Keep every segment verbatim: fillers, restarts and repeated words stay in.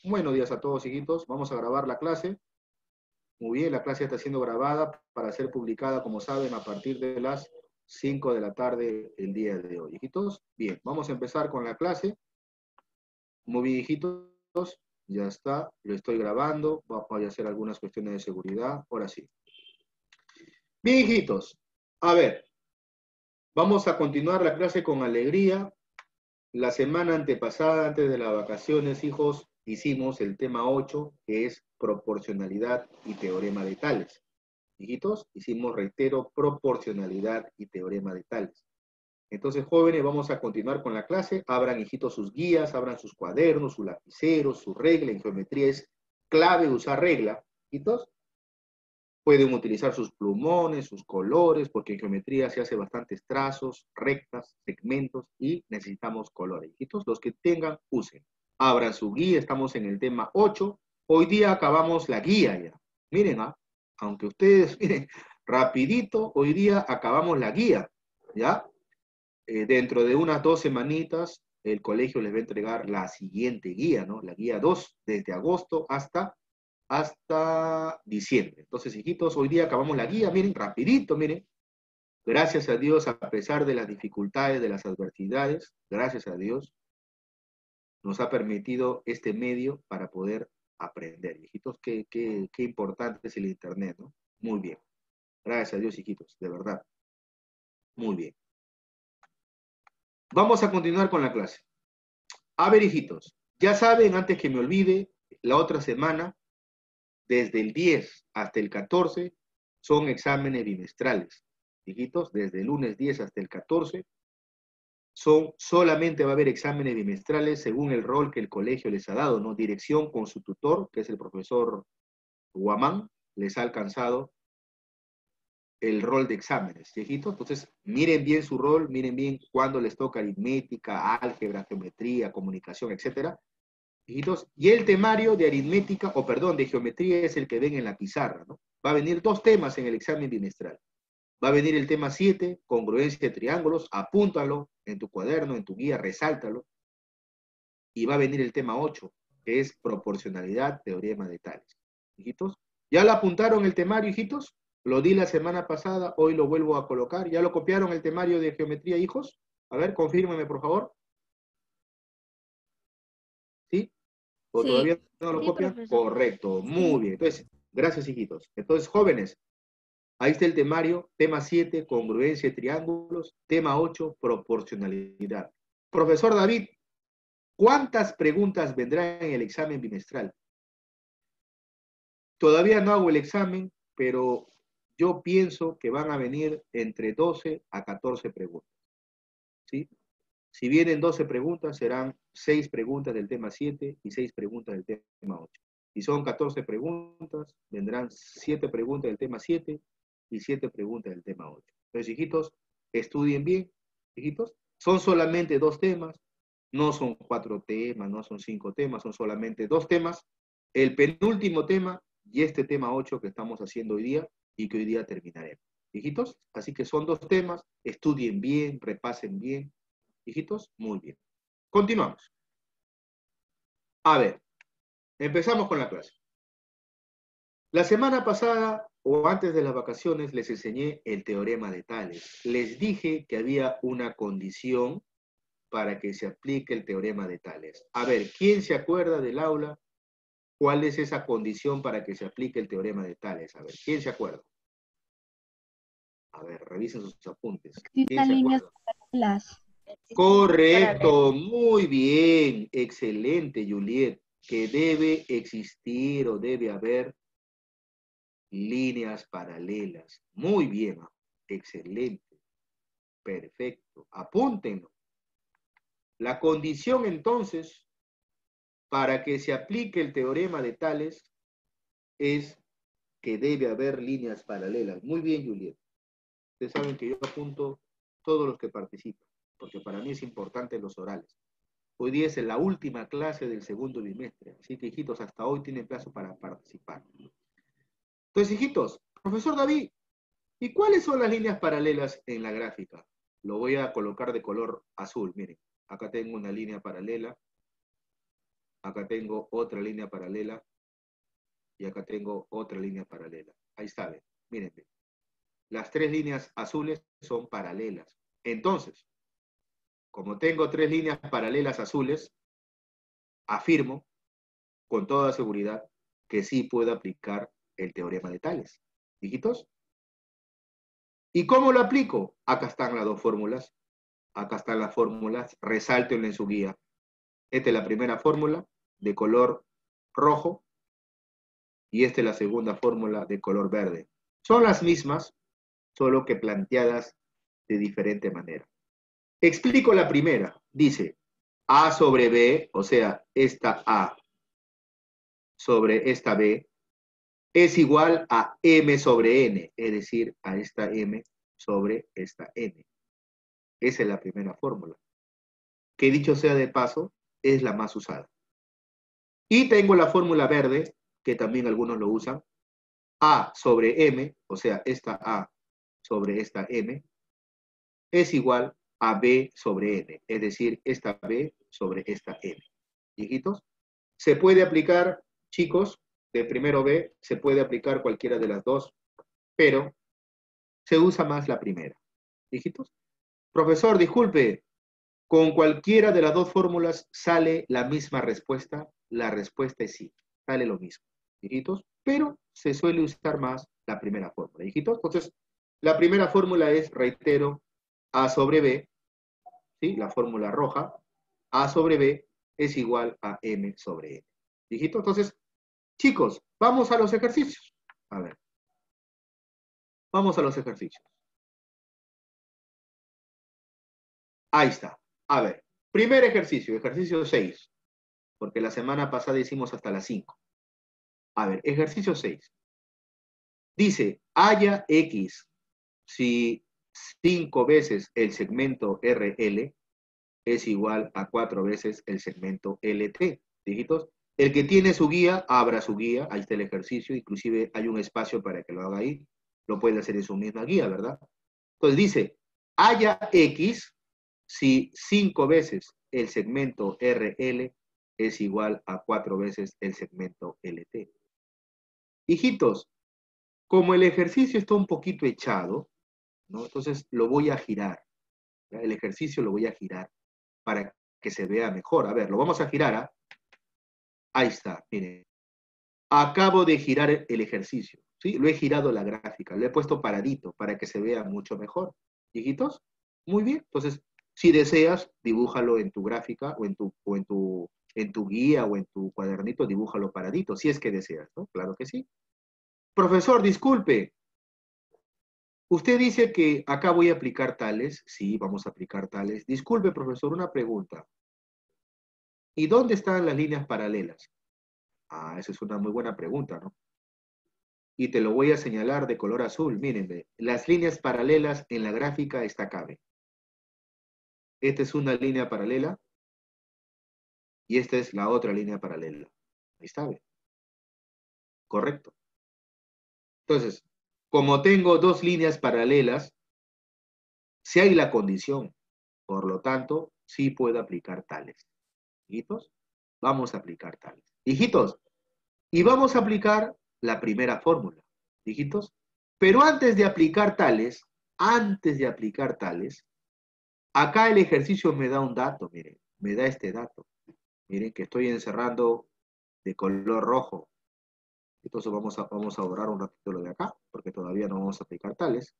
Buenos días a todos, hijitos. Vamos a grabar la clase. Muy bien, la clase está siendo grabada para ser publicada, como saben, a partir de las cinco de la tarde el día de hoy. Hijitos, bien, vamos a empezar con la clase. Muy bien, hijitos, ya está, lo estoy grabando. Voy a hacer algunas cuestiones de seguridad. Ahora sí. Bien, hijitos, a ver, vamos a continuar la clase con alegría. La semana antepasada, antes de las vacaciones, hijos, hicimos el tema ocho, que es proporcionalidad y teorema de Tales. Hijitos, hicimos, reitero, proporcionalidad y teorema de Tales. Entonces, jóvenes, vamos a continuar con la clase. Abran, hijitos, sus guías, abran sus cuadernos, sus lapiceros, su regla. En geometría es clave usar regla, hijitos. Pueden utilizar sus plumones, sus colores, porque en geometría se hace bastantes trazos, rectas, segmentos, y necesitamos colores. Hijitos, los que tengan, usen. Abran su guía, estamos en el tema ocho. Hoy día acabamos la guía ya. Miren, ¿ah? Aunque ustedes, miren, rapidito, hoy día acabamos la guía, ¿ya? Eh, dentro de unas dos semanitas, el colegio les va a entregar la siguiente guía, ¿no? La guía dos, desde agosto hasta hasta diciembre. Entonces, hijitos, hoy día acabamos la guía, miren, rapidito, miren. Gracias a Dios, a pesar de las dificultades, de las adversidades, gracias a Dios, nos ha permitido este medio para poder aprender. Hijitos, qué, qué, qué importante es el Internet, ¿no? Muy bien. Gracias a Dios, hijitos, de verdad. Muy bien. Vamos a continuar con la clase. A ver, hijitos, ya saben, antes que me olvide, la otra semana, desde el diez hasta el catorce, son exámenes bimestrales. Hijitos, desde el lunes diez hasta el catorce, son, solamente va a haber exámenes bimestrales según el rol que el colegio les ha dado, ¿no? Dirección con su tutor, que es el profesor Guamán, les ha alcanzado el rol de exámenes, hijitos. Entonces, miren bien su rol, miren bien cuándo les toca aritmética, álgebra, geometría, comunicación, etcétera. Hijitos, y el temario de aritmética, o perdón, de geometría es el que ven en la pizarra, ¿no? Va a venir dos temas en el examen bimestral. Va a venir el tema siete, congruencia de triángulos, apúntalo en tu cuaderno, en tu guía, resáltalo. Y va a venir el tema ocho, que es proporcionalidad, teorema de Tales. Hijitos, ¿ya lo apuntaron el temario, hijitos? Lo di la semana pasada, hoy lo vuelvo a colocar. ¿Ya lo copiaron el temario de geometría, hijos? A ver, confírmenme, por favor. ¿Sí? ¿O Sí, todavía no lo sí, copian? profesor. Correcto, muy Sí. bien. Entonces, gracias, hijitos. Entonces, jóvenes, ahí está el temario, tema siete, congruencia de triángulos, tema ocho, proporcionalidad. Profesor David, ¿cuántas preguntas vendrán en el examen bimestral? Todavía no hago el examen, pero yo pienso que van a venir entre doce a catorce preguntas. ¿Sí? Si vienen doce preguntas, serán seis preguntas del tema siete y seis preguntas del tema ocho. Si son catorce preguntas, vendrán siete preguntas del tema siete y siete preguntas del tema ocho. Entonces, hijitos, estudien bien, hijitos. Son solamente dos temas, no son cuatro temas, no son cinco temas, son solamente dos temas. El penúltimo tema y este tema ocho que estamos haciendo hoy día y que hoy día terminaremos. Hijitos, así que son dos temas, estudien bien, repasen bien. Hijitos, muy bien. Continuamos. A ver, empezamos con la clase. La semana pasada, o antes de las vacaciones, les enseñé el teorema de Tales. Les dije que había una condición para que se aplique el teorema de Tales. A ver, ¿quién se acuerda del aula? ¿Cuál es esa condición para que se aplique el teorema de Tales? A ver, ¿quién se acuerda? A ver, revisen sus apuntes. ¿Quién Existan se líneas acuerda? paralelas. Correcto, muy bien, excelente, Juliet, que debe existir o debe haber líneas paralelas. Muy bien, excelente, perfecto, apúntenlo. La condición entonces para que se aplique el teorema de Tales es que debe haber líneas paralelas. Muy bien, Juliet. Ustedes saben que yo apunto todos los que participan, porque para mí es importante los orales. Hoy día es la última clase del segundo bimestre, así que, hijitos, hasta hoy tienen plazo para participar. Entonces, hijitos, profesor David, ¿y cuáles son las líneas paralelas en la gráfica? Lo voy a colocar de color azul, miren. Acá tengo una línea paralela. acá tengo otra línea paralela, y acá tengo otra línea paralela. Ahí está, ven. Miren, ven. Las tres líneas azules son paralelas. Entonces, como tengo tres líneas paralelas azules, afirmo con toda seguridad que sí puedo aplicar el teorema de Tales. ¿Hijitos? ¿Y cómo lo aplico? Acá están las dos fórmulas. Acá están las fórmulas. Resáltenlo en su guía. Esta es la primera fórmula de color rojo y esta es la segunda fórmula de color verde. Son las mismas, solo que planteadas de diferente manera. Explico la primera. Dice A sobre B, o sea, esta A sobre esta B, es igual a M sobre N, es decir, a esta M sobre esta N. Esa es la primera fórmula, que dicho sea de paso, es la más usada. Y tengo la fórmula verde, que también algunos lo usan, A sobre M, o sea, esta A sobre esta M, es igual a B sobre N, es decir, esta B sobre esta N. ¿Hijitos? Se puede aplicar, chicos, de primero B, se puede aplicar cualquiera de las dos, pero se usa más la primera. ¿Hijitos? Profesor, disculpe, ¿con cualquiera de las dos fórmulas sale la misma respuesta? La respuesta es sí, sale lo mismo, hijitos, pero se suele usar más la primera fórmula, hijitos. Entonces, la primera fórmula es, reitero, A sobre B, ¿sí? La fórmula roja, A sobre B es igual a M sobre N. ¿Hijitos? Entonces, chicos, vamos a los ejercicios. A ver, vamos a los ejercicios. Ahí está. A ver, primer ejercicio, ejercicio seis, porque la semana pasada hicimos hasta las cinco. A ver, ejercicio seis. Dice, haya X si cinco veces el segmento R L es igual a cuatro veces el segmento L T. ¿Dígitos? El que tiene su guía, abra su guía, ahí está el ejercicio, inclusive hay un espacio para que lo haga ahí, lo puede hacer en su misma guía, ¿verdad? Entonces dice, haya X si cinco veces el segmento R L es igual a cuatro veces el segmento L T. Hijitos, como el ejercicio está un poquito echado, ¿no? Entonces lo voy a girar. ¿Ya? El ejercicio lo voy a girar para que se vea mejor. A ver, lo vamos a girar. ¿Ah? Ahí está, miren. Acabo de girar el ejercicio. ¿Sí? Lo he girado la gráfica, lo he puesto paradito para que se vea mucho mejor. ¿Hijitos? Muy bien. Entonces, si deseas, dibújalo en tu gráfica o en tu, o en tu, en tu guía o en tu cuadernito, dibújalo paradito, si es que deseas, ¿no? Claro que sí. Profesor, disculpe. Usted dice que acá voy a aplicar tales. Sí, vamos a aplicar tales. Disculpe, profesor, una pregunta. ¿Y dónde están las líneas paralelas? Ah, esa es una muy buena pregunta, ¿no? Y te lo voy a señalar de color azul. Miren, las líneas paralelas en la gráfica está acá. ¿Ve? Esta es una línea paralela y esta es la otra línea paralela. Ahí está, ¿ve? Correcto. Entonces, como tengo dos líneas paralelas, si hay la condición, por lo tanto, sí puedo aplicar tales. Hijitos, vamos a aplicar tales. Hijitos, y vamos a aplicar la primera fórmula. Hijitos, pero antes de aplicar tales, antes de aplicar tales, acá el ejercicio me da un dato, miren, me da este dato. Miren que estoy encerrando de color rojo. Entonces vamos a, vamos a borrar un ratito lo de acá, porque todavía no vamos a aplicar tales.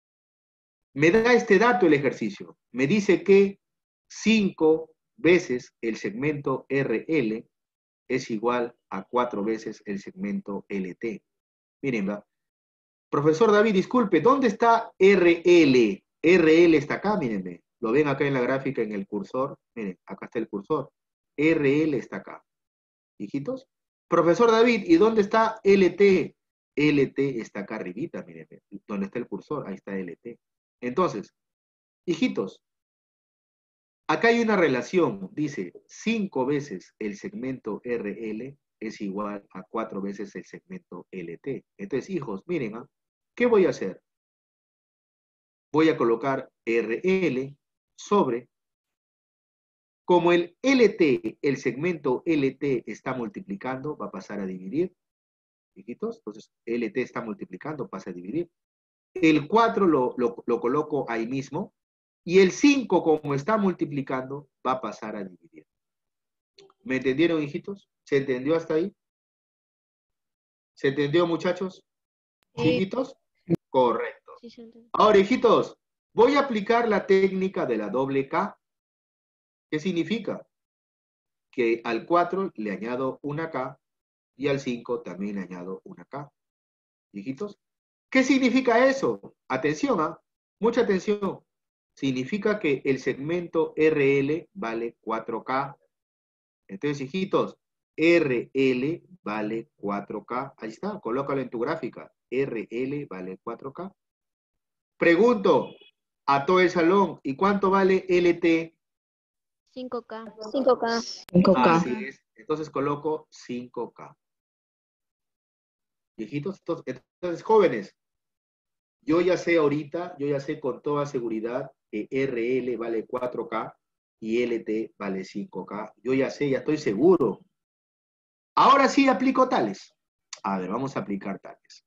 Me da este dato el ejercicio. Me dice que cinco veces el segmento R L es igual a cuatro veces el segmento L T. Miren, ¿va? Profesor David, disculpe, ¿dónde está R L? R L está acá, mírenme. Lo ven acá en la gráfica, en el cursor. Miren, acá está el cursor. R L está acá. ¿Hijitos? Profesor David, ¿y dónde está L T? L T está acá arribita, mírenme. ¿Dónde está el cursor? Ahí está L T. Entonces, hijitos, acá hay una relación. Dice, cinco veces el segmento R L es igual a cuatro veces el segmento L T. Entonces, hijos, miren, ¿ah? ¿Qué voy a hacer? Voy a colocar R L sobre, Como el L T, el segmento L T está multiplicando, va a pasar a dividir. Hijitos, entonces L T está multiplicando, pasa a dividir. El cuatro lo, lo, lo coloco ahí mismo. Y el cinco, como está multiplicando, va a pasar a dividir. ¿Me entendieron, hijitos? ¿Se entendió hasta ahí? ¿Se entendió, muchachos? Sí. ¿Hijitos? Correcto. Sí, se entiende. Ahora, hijitos, voy a aplicar la técnica de la doble K. ¿Qué significa? Que al cuatro le añado una K y al cinco también le añado una K. Hijitos, ¿qué significa eso? Atención, ¿ah? Mucha atención. Significa que el segmento R L vale cuatro K. Entonces, hijitos, R L vale cuatro K. Ahí está, colócalo en tu gráfica. R L vale cuatro K. Pregunto a todo el salón, ¿y cuánto vale L T? cinco K. cinco K. cinco K. Así es. Entonces coloco cinco K. Hijitos, entonces, entonces, jóvenes, yo ya sé ahorita, yo ya sé con toda seguridad que R L vale cuatro K y L T vale cinco K. Yo ya sé, ya estoy seguro. Ahora sí aplico tales. A ver, vamos a aplicar tales.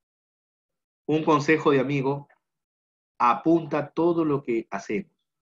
Un consejo de amigo, apunta todo lo que hacemos.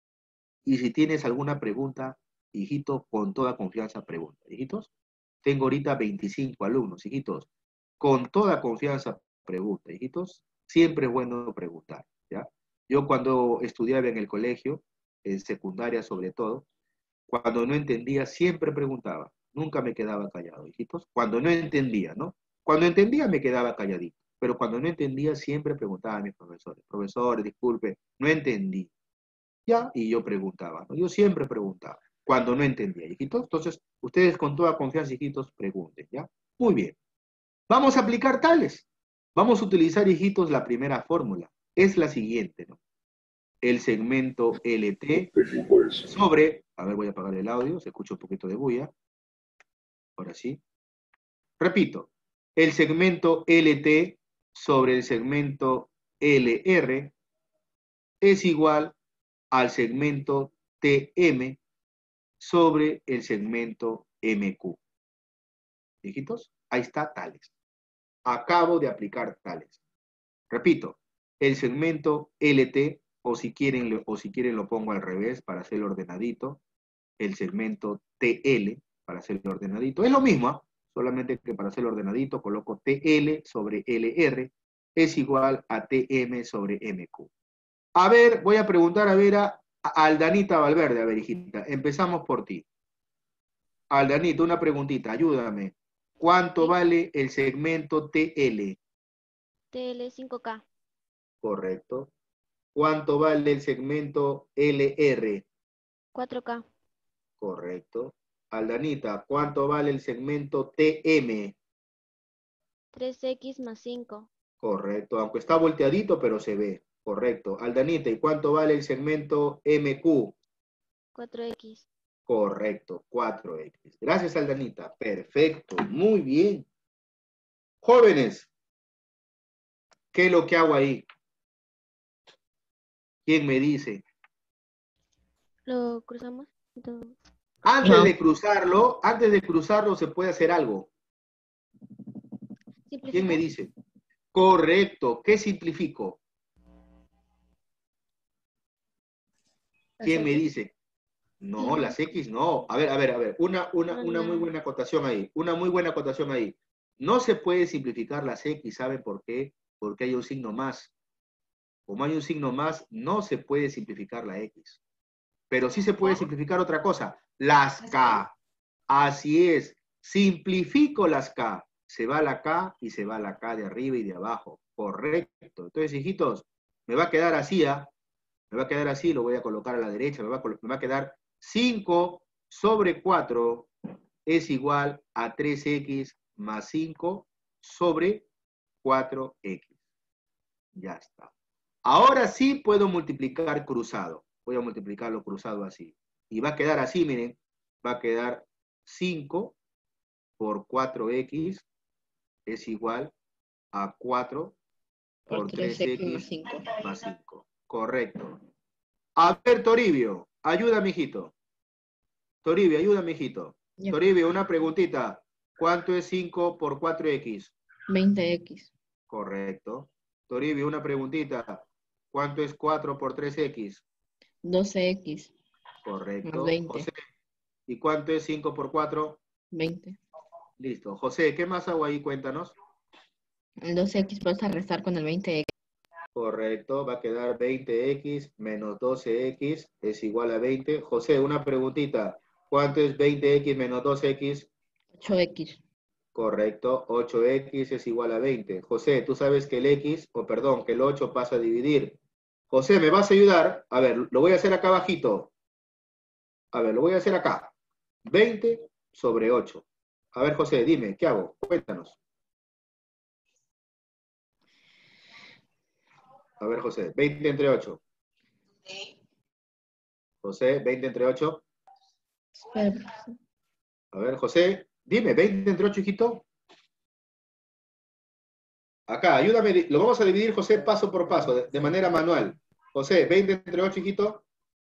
Y si tienes alguna pregunta, hijito, con toda confianza pregunta. Hijitos, tengo ahorita veinticinco alumnos, hijitos. Con toda confianza pregunta, hijitos. Siempre es bueno preguntar, ¿ya? Yo cuando estudiaba en el colegio, en secundaria sobre todo, cuando no entendía, siempre preguntaba. Nunca me quedaba callado, hijitos. Cuando no entendía, ¿no? Cuando entendía me quedaba calladito. Pero cuando no entendía, siempre preguntaba a mis profesores. Profesor, disculpe, no entendí. Ya, y yo preguntaba, ¿no? Yo siempre preguntaba, cuando no entendía, hijitos. Entonces, ustedes con toda confianza, hijitos, pregunten, ¿ya? Muy bien. Vamos a aplicar tales. Vamos a utilizar, hijitos, la primera fórmula. Es la siguiente, ¿no? El segmento L T sobre, a ver, voy a apagar el audio, se escucha un poquito de bulla. Ahora sí. Repito, el segmento L T sobre el segmento L R es igual al segmento T M sobre el segmento M Q. ¿Hijitos? Ahí está tales. Acabo de aplicar tales. Repito, el segmento L T, o si quieren, o si quieren lo pongo al revés para hacerlo ordenadito, el segmento T L para hacerlo ordenadito. Es lo mismo, ¿eh? Solamente que para hacerlo ordenadito coloco T L sobre L R es igual a T M sobre M Q. A ver, voy a preguntar a ver a, a Aldanita Valverde. A ver, hijita, empezamos por ti. Aldanita, una preguntita, ayúdame. ¿Cuánto Sí. vale el segmento T L? T L cinco K. Correcto. ¿Cuánto vale el segmento L R? cuatro K. Correcto. Aldanita, ¿cuánto vale el segmento T M? tres X más cinco. Correcto. Aunque está volteadito, pero se ve. Correcto. Aldanita, ¿y cuánto vale el segmento M Q? cuatro X. Correcto, cuatro X. Gracias, Aldanita. Perfecto, muy bien. Jóvenes, ¿qué es lo que hago ahí? ¿Quién me dice? Lo cruzamos. Entonces, Antes No. de cruzarlo, antes de cruzarlo se puede hacer algo. ¿Quién simplifica. me dice? Correcto. ¿Qué simplifico? ¿Quién me dice? No, las X no. A ver, a ver, a ver. Una, una, una muy buena acotación ahí. Una muy buena acotación ahí. No se puede simplificar las X, ¿saben por qué? Porque hay un signo más. Como hay un signo más, no se puede simplificar la X. Pero sí se puede simplificar otra cosa. Las K. Así es. Simplifico las K. Se va la K y se va la K de arriba y de abajo. Correcto. Entonces, hijitos, me va a quedar así, ¿ah? Me va a quedar así, lo voy a colocar a la derecha, me va a, me va a quedar cinco sobre cuatro es igual a tres X más cinco sobre cuatro X. Ya está. Ahora sí puedo multiplicar cruzado. Voy a multiplicarlo cruzado así. Y va a quedar así, miren. Va a quedar cinco por cuatro X es igual a cuatro por tres X más cinco. Correcto. A ver, Toribio, ayuda, mijito. Toribio, ayúdame, hijito. Ya. Toribio, una preguntita. ¿Cuánto es cinco por cuatro equis? veinte equis. Correcto. Toribio, una preguntita. ¿Cuánto es cuatro por tres equis? doce equis. Correcto. Más veinte. José, ¿y cuánto es cinco por cuatro? veinte. Listo. José, ¿qué más hago ahí? Cuéntanos. El doce equis puedes a restar con el veinte equis. Correcto, va a quedar veinte equis menos doce equis es igual a veinte. José, una preguntita. ¿Cuánto es veinte equis menos doce equis? ocho equis. Correcto, ocho equis es igual a veinte. José, tú sabes que el X, o perdón, que el ocho pasa a dividir. José, ¿me vas a ayudar? A ver, lo voy a hacer acá abajito. A ver, lo voy a hacer acá. veinte sobre ocho. A ver, José, dime, ¿qué hago? Cuéntanos. A ver, José, veinte entre ocho. José, veinte entre ocho. Espera, profesor. A ver, José, dime, veinte entre ocho, hijito. Acá, ayúdame, lo vamos a dividir, José, paso por paso, de, de manera manual. José, veinte entre ocho, hijito.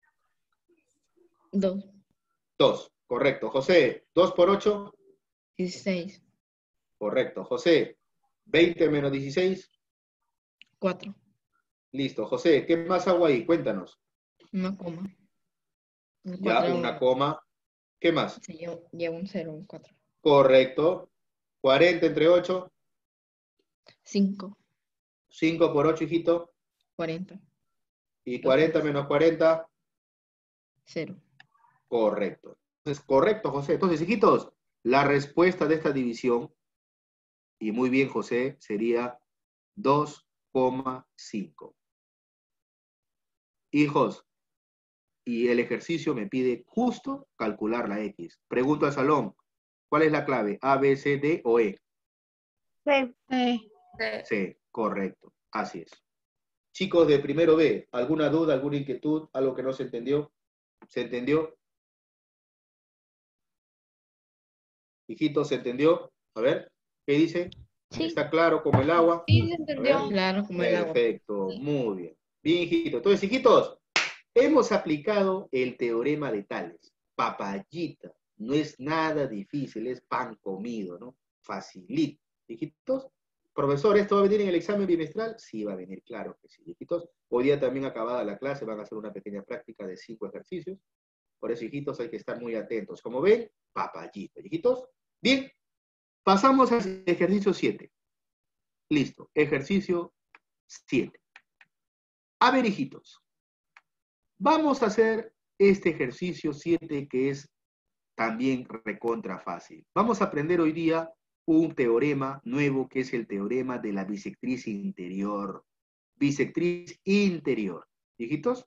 dos. dos, correcto. José, dos por ocho. dieciséis. Correcto. José, veinte menos dieciséis. cuatro. Listo. José, ¿qué más hago ahí? Cuéntanos. Una coma. El Ya, cuatro una coma. ¿Qué más? se lleva, lleva un cero, un cuatro. Correcto. cuarenta entre ocho. cinco. cinco por ocho, hijito. cuarenta. Y Dos cuarenta ceros. menos cuarenta. cero. Correcto. Entonces, correcto, José. Entonces, hijitos, la respuesta de esta división, y muy bien, José, sería dos coma cinco. Hijos, y el ejercicio me pide justo calcular la X. Pregunto al salón, ¿cuál es la clave? ¿A, B, C, D o E? Sí. Sí. C, correcto. Así es. Chicos de primero B, ¿alguna duda, alguna inquietud, algo que no se entendió? ¿Se entendió? Hijitos, ¿se entendió? A ver, ¿qué dice? Sí. ¿Está claro como el agua? Sí, se A entendió. ver. Claro, como el agua. Perfecto, muy bien. Bien, hijitos. Entonces, hijitos, hemos aplicado el teorema de Tales. Papayita, no es nada difícil, es pan comido, ¿no? Facilito. Hijitos, profesor, ¿esto va a venir en el examen bimestral? Sí, va a venir, claro que sí, hijitos. Hoy día también acabada la clase, van a hacer una pequeña práctica de cinco ejercicios. Por eso, hijitos, hay que estar muy atentos. Como ven, papayita, hijitos. Bien, pasamos al ejercicio siete. Listo, ejercicio siete. A ver, hijitos, vamos a hacer este ejercicio siete que es también recontra fácil. Vamos a aprender hoy día un teorema nuevo que es el teorema de la bisectriz interior. Bisectriz interior. ¿Hijitos?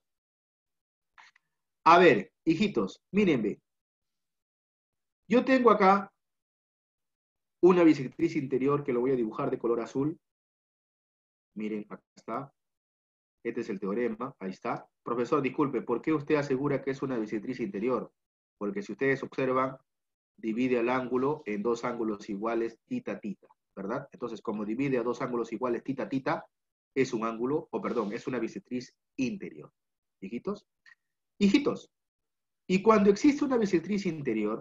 A ver, hijitos, mírenme. Yo tengo acá una bisectriz interior que lo voy a dibujar de color azul. Miren, acá está. Este es el teorema, ahí está. Profesor, disculpe, ¿por qué usted asegura que es una bisectriz interior? Porque si ustedes observan, divide al ángulo en dos ángulos iguales, tita, tita, ¿verdad? Entonces, como divide a dos ángulos iguales, tita, tita, es un ángulo, o perdón, es una bisectriz interior. ¿Hijitos? Hijitos, y cuando existe una bisectriz interior,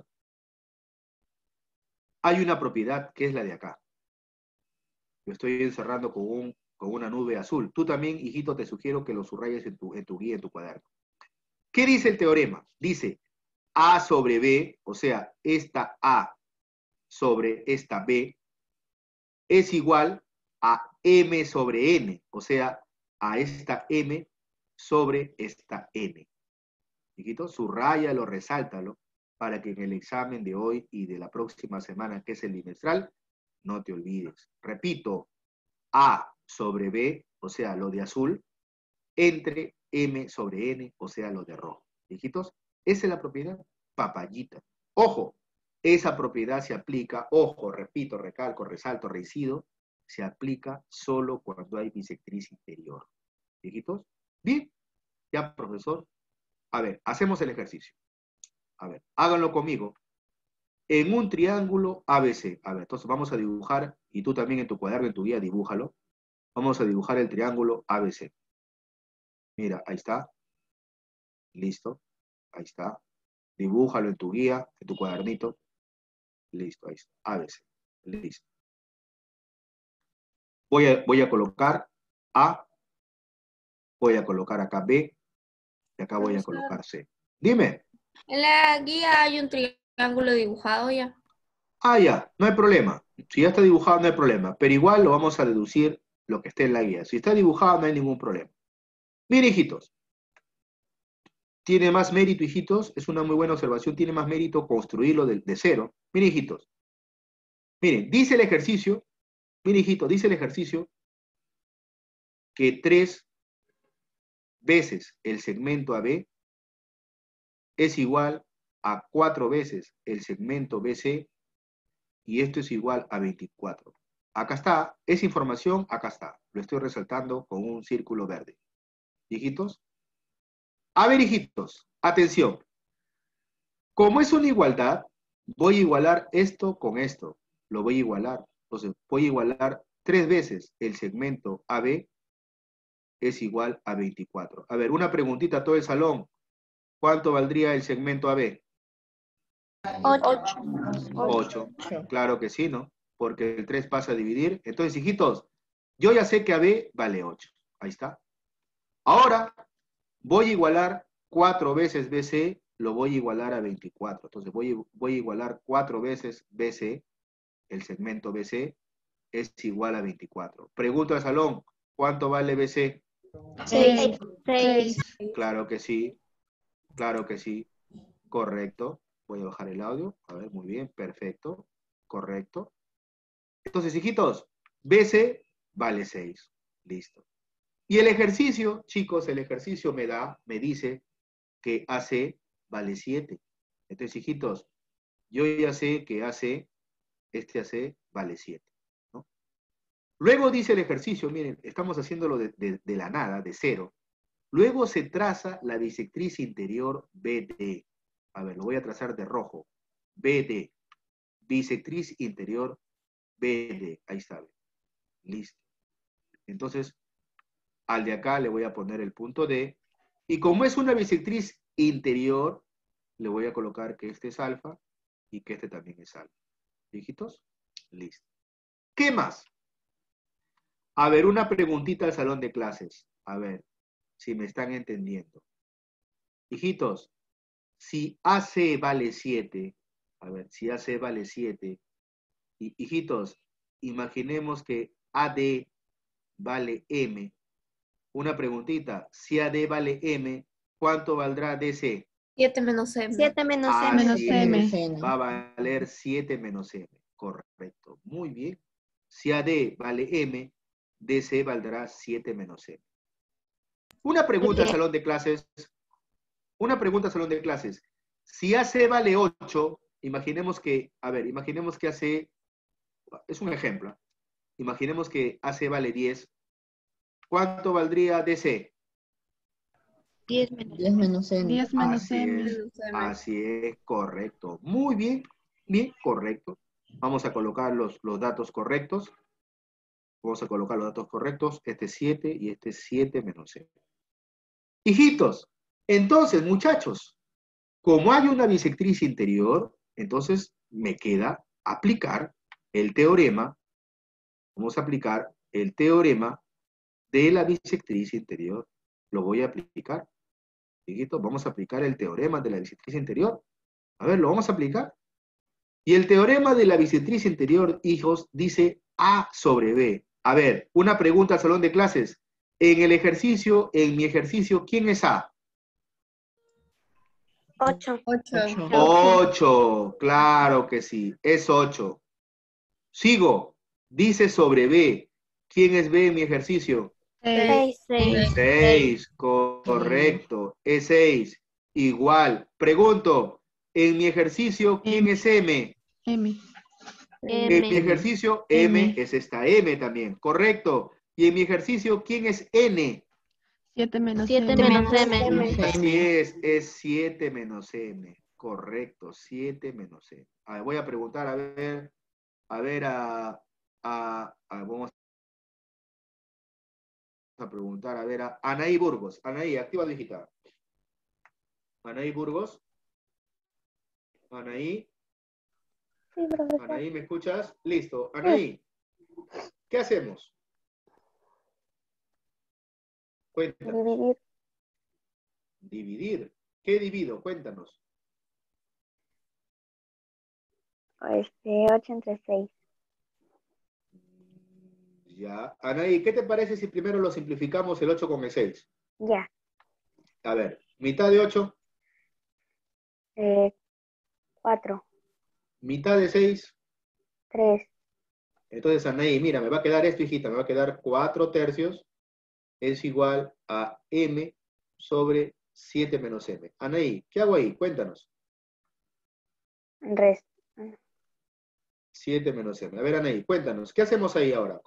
hay una propiedad que es la de acá. Lo estoy encerrando con, un, con una nube azul. Tú también, hijito, te sugiero que lo subrayes en tu, en tu guía, en tu cuaderno. ¿Qué dice el teorema? Dice A sobre B, o sea, esta A sobre esta B, es igual a M sobre N, o sea, a esta M sobre esta N. Hijito, subrayalo, resáltalo, para que en el examen de hoy y de la próxima semana, que es el bimestral, no te olvides. Repito, A sobre B, o sea, lo de azul, entre M sobre N, o sea, lo de rojo. Hijitos, esa es la propiedad, papayita. Ojo, esa propiedad se aplica, ojo, repito, recalco, resalto, reincido, se aplica solo cuando hay bisectriz interior. Hijitos, bien, ya, profesor. A ver, hacemos el ejercicio. A ver, háganlo conmigo. En un triángulo A B C. A ver, entonces vamos a dibujar, y tú también en tu cuaderno, en tu guía, dibújalo. Vamos a dibujar el triángulo A B C. Mira, ahí está. Listo. Ahí está. Dibújalo en tu guía, en tu cuadernito. Listo, ahí está. A B C. Listo. Voy a, voy a colocar A, voy a colocar acá B, y acá voy a Profesor, colocar C. Dime. en la guía hay un triángulo dibujado ya. Ah, ya, no hay problema. Si ya está dibujado, no hay problema. Pero igual lo vamos a deducir lo que esté en la guía. Si está dibujado, no hay ningún problema. Miren, hijitos. Tiene más mérito, hijitos. Es una muy buena observación. Tiene más mérito construirlo de, de cero. Miren, hijitos. Miren, dice el ejercicio. Miren, hijitos, dice el ejercicio que tres veces el segmento A B es igual a cuatro veces el segmento B C y esto es igual a veinticuatro. Acá está, esa información, acá está. Lo estoy resaltando con un círculo verde. Hijitos. A ver, hijitos, atención. Como es una igualdad, voy a igualar esto con esto. Lo voy a igualar. Entonces, voy a igualar tres veces el segmento A B es igual a veinticuatro. A ver, una preguntita a todo el salón. ¿Cuánto valdría el segmento A B? Ocho. ocho. Claro que sí, ¿no? Porque el tres pasa a dividir. Entonces, hijitos, yo ya sé que A B vale ocho. Ahí está. Ahora voy a igualar cuatro veces B C, lo voy a igualar a veinticuatro. Entonces voy, voy a igualar cuatro veces B C, el segmento B C es igual a veinticuatro. Pregunta al salón, ¿cuánto vale B C? Seis. Seis. Claro que sí, claro que sí. Correcto. Voy a bajar el audio. A ver, muy bien, perfecto. Correcto. Entonces, hijitos, B C vale seis. Listo. Y el ejercicio, chicos, el ejercicio me da, me dice que A C vale siete. Entonces, hijitos, yo ya sé que A C, este A C vale siete, ¿no? Luego dice el ejercicio, miren, estamos haciéndolo de, de, de la nada, de cero. Luego se traza la bisectriz interior B D. A ver, lo voy a trazar de rojo. B D. Bisectriz interior B D. Ahí está. Listo. Entonces, al de acá le voy a poner el punto D. Y como es una bisectriz interior, le voy a colocar que este es alfa y que este también es alfa. ¿Hijitos? Listo. ¿Qué más? A ver, una preguntita al salón de clases. A ver, si me están entendiendo. Hijitos, si A C vale siete, a ver, si A C vale siete, y, hijitos, imaginemos que A D vale M. Una preguntita, si A D vale M, ¿cuánto valdrá D C? siete menos M. Siete menos Así M. Menos M. es, va a valer siete menos M. Correcto, muy bien. Si A D vale M, D C valdrá siete menos M. Una pregunta al salón de clases. Una pregunta al salón de clases. Si A C vale ocho, imaginemos que, a ver, imaginemos que A C, es un ejemplo, imaginemos que A C vale diez, ¿cuánto valdría D C? diez menos diez menos N. diez menos Así M. es, así es, correcto. Muy bien, bien, correcto. Vamos a colocar los, los datos correctos. Vamos a colocar los datos correctos. Este es siete y este es siete menos M. Hijitos, entonces, muchachos, como hay una bisectriz interior, entonces me queda aplicar el teorema. Vamos a aplicar el teorema de la bisectriz interior. Lo voy a aplicar. Hijitos, vamos a aplicar el teorema de la bisectriz interior. A ver, lo vamos a aplicar. Y el teorema de la bisectriz interior, hijos, dice A sobre B. A ver, una pregunta al salón de clases. En el ejercicio, en mi ejercicio, ¿quién es A? Ocho. ocho. ocho, claro que sí, es ocho. Sigo, dice sobre B. ¿Quién es B en mi ejercicio? Seis. Seis. seis, correcto, es seis. Igual, pregunto, en mi ejercicio, ¿quién M. es M? M. En mi M. ejercicio, M, M. es esta M también, correcto. Y en mi ejercicio, ¿quién es N? siete menos Siete M. menos M. Así es, es siete menos M, correcto, siete menos M. A ver, voy a preguntar, a ver, a ver, a, a, a- vamos a preguntar, a ver, a Anaí Burgos. Anaí, activa digital. Anaí Burgos. Anaí, Sí, profesor. Anaí, ¿me escuchas? Listo. Anaí, ¿qué hacemos? Cuéntanos. Dividir. Dividir. ¿Qué divido? Cuéntanos. Este, ocho entre seis. Ya. Anaí, ¿qué te parece si primero lo simplificamos el ocho con el seis? Ya. A ver, mitad de ocho, Eh, cuatro. mitad de seis. Tres. Entonces, Anaí, mira, me va a quedar esto, hijita, me va a quedar cuatro tercios es igual a m sobre siete menos m. Anaí, ¿qué hago ahí? Cuéntanos. Resto. siete menos m. A ver, Anaí, cuéntanos. ¿Qué hacemos ahí ahora?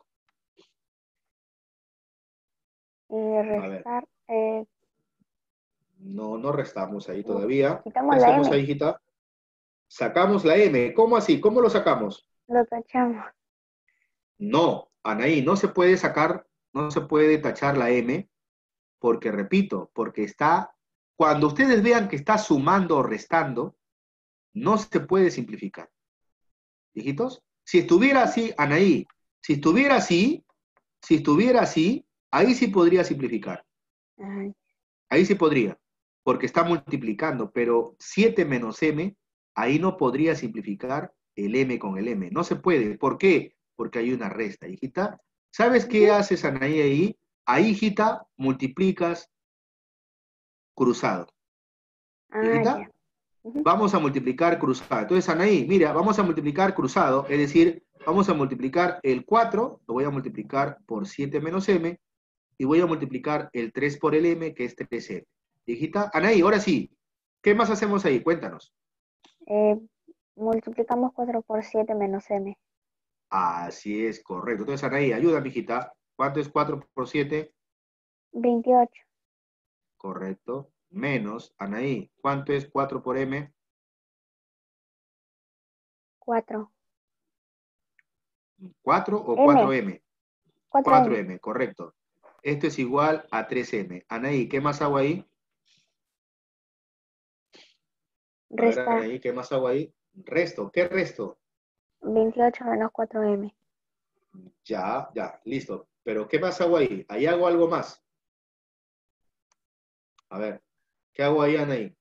Y A ver. restar. Eh, No, no restamos ahí todavía. quitamos ¿Qué la hacemos M. ahí, hijita? Sacamos la m. ¿Cómo así? ¿Cómo lo sacamos? Lo tachamos. No, Anaí, no se puede sacar, no se puede tachar la m, porque, repito, porque está, cuando ustedes vean que está sumando o restando, no se puede simplificar. ¿Hijitos? Si estuviera así, Anaí, si estuviera así, si estuviera así, ahí sí podría simplificar. Ay, Ahí sí podría, porque está multiplicando, pero siete menos m, ahí no podría simplificar el m con el m. No se puede. ¿Por qué? Porque hay una resta, hijita. ¿Sabes qué haces, Anaí, ahí? Ahí, hijita, multiplicas cruzado. ah, Hijita, ya. Ujú. vamos a multiplicar cruzado. Entonces, Anaí, mira, vamos a multiplicar cruzado, es decir, vamos a multiplicar el cuatro, lo voy a multiplicar por siete menos m, y voy a multiplicar el tres por el m, que es tres m. Hijita, Anaí, ahora sí, ¿qué más hacemos ahí? Cuéntanos. Eh, multiplicamos cuatro por siete menos M. Así es, correcto. Entonces, Anaí, ayúdame, hijita. ¿Cuánto es cuatro por siete? veintiocho. Correcto. Menos, Anaí, ¿cuánto es cuatro por m? cuatro. ¿cuatro o M. cuatro m? cuatro cuatro M. m, correcto. Esto es igual a tres m. Anaí, ¿qué más hago ahí? A ver, Resta Anaí, ¿qué más hago ahí? Resto. ¿Qué resto? veintiocho menos cuatro M. Ya, ya, listo. Pero ¿qué más hago ahí? Ahí hago algo más. A ver, ¿qué hago ahí, Anaí?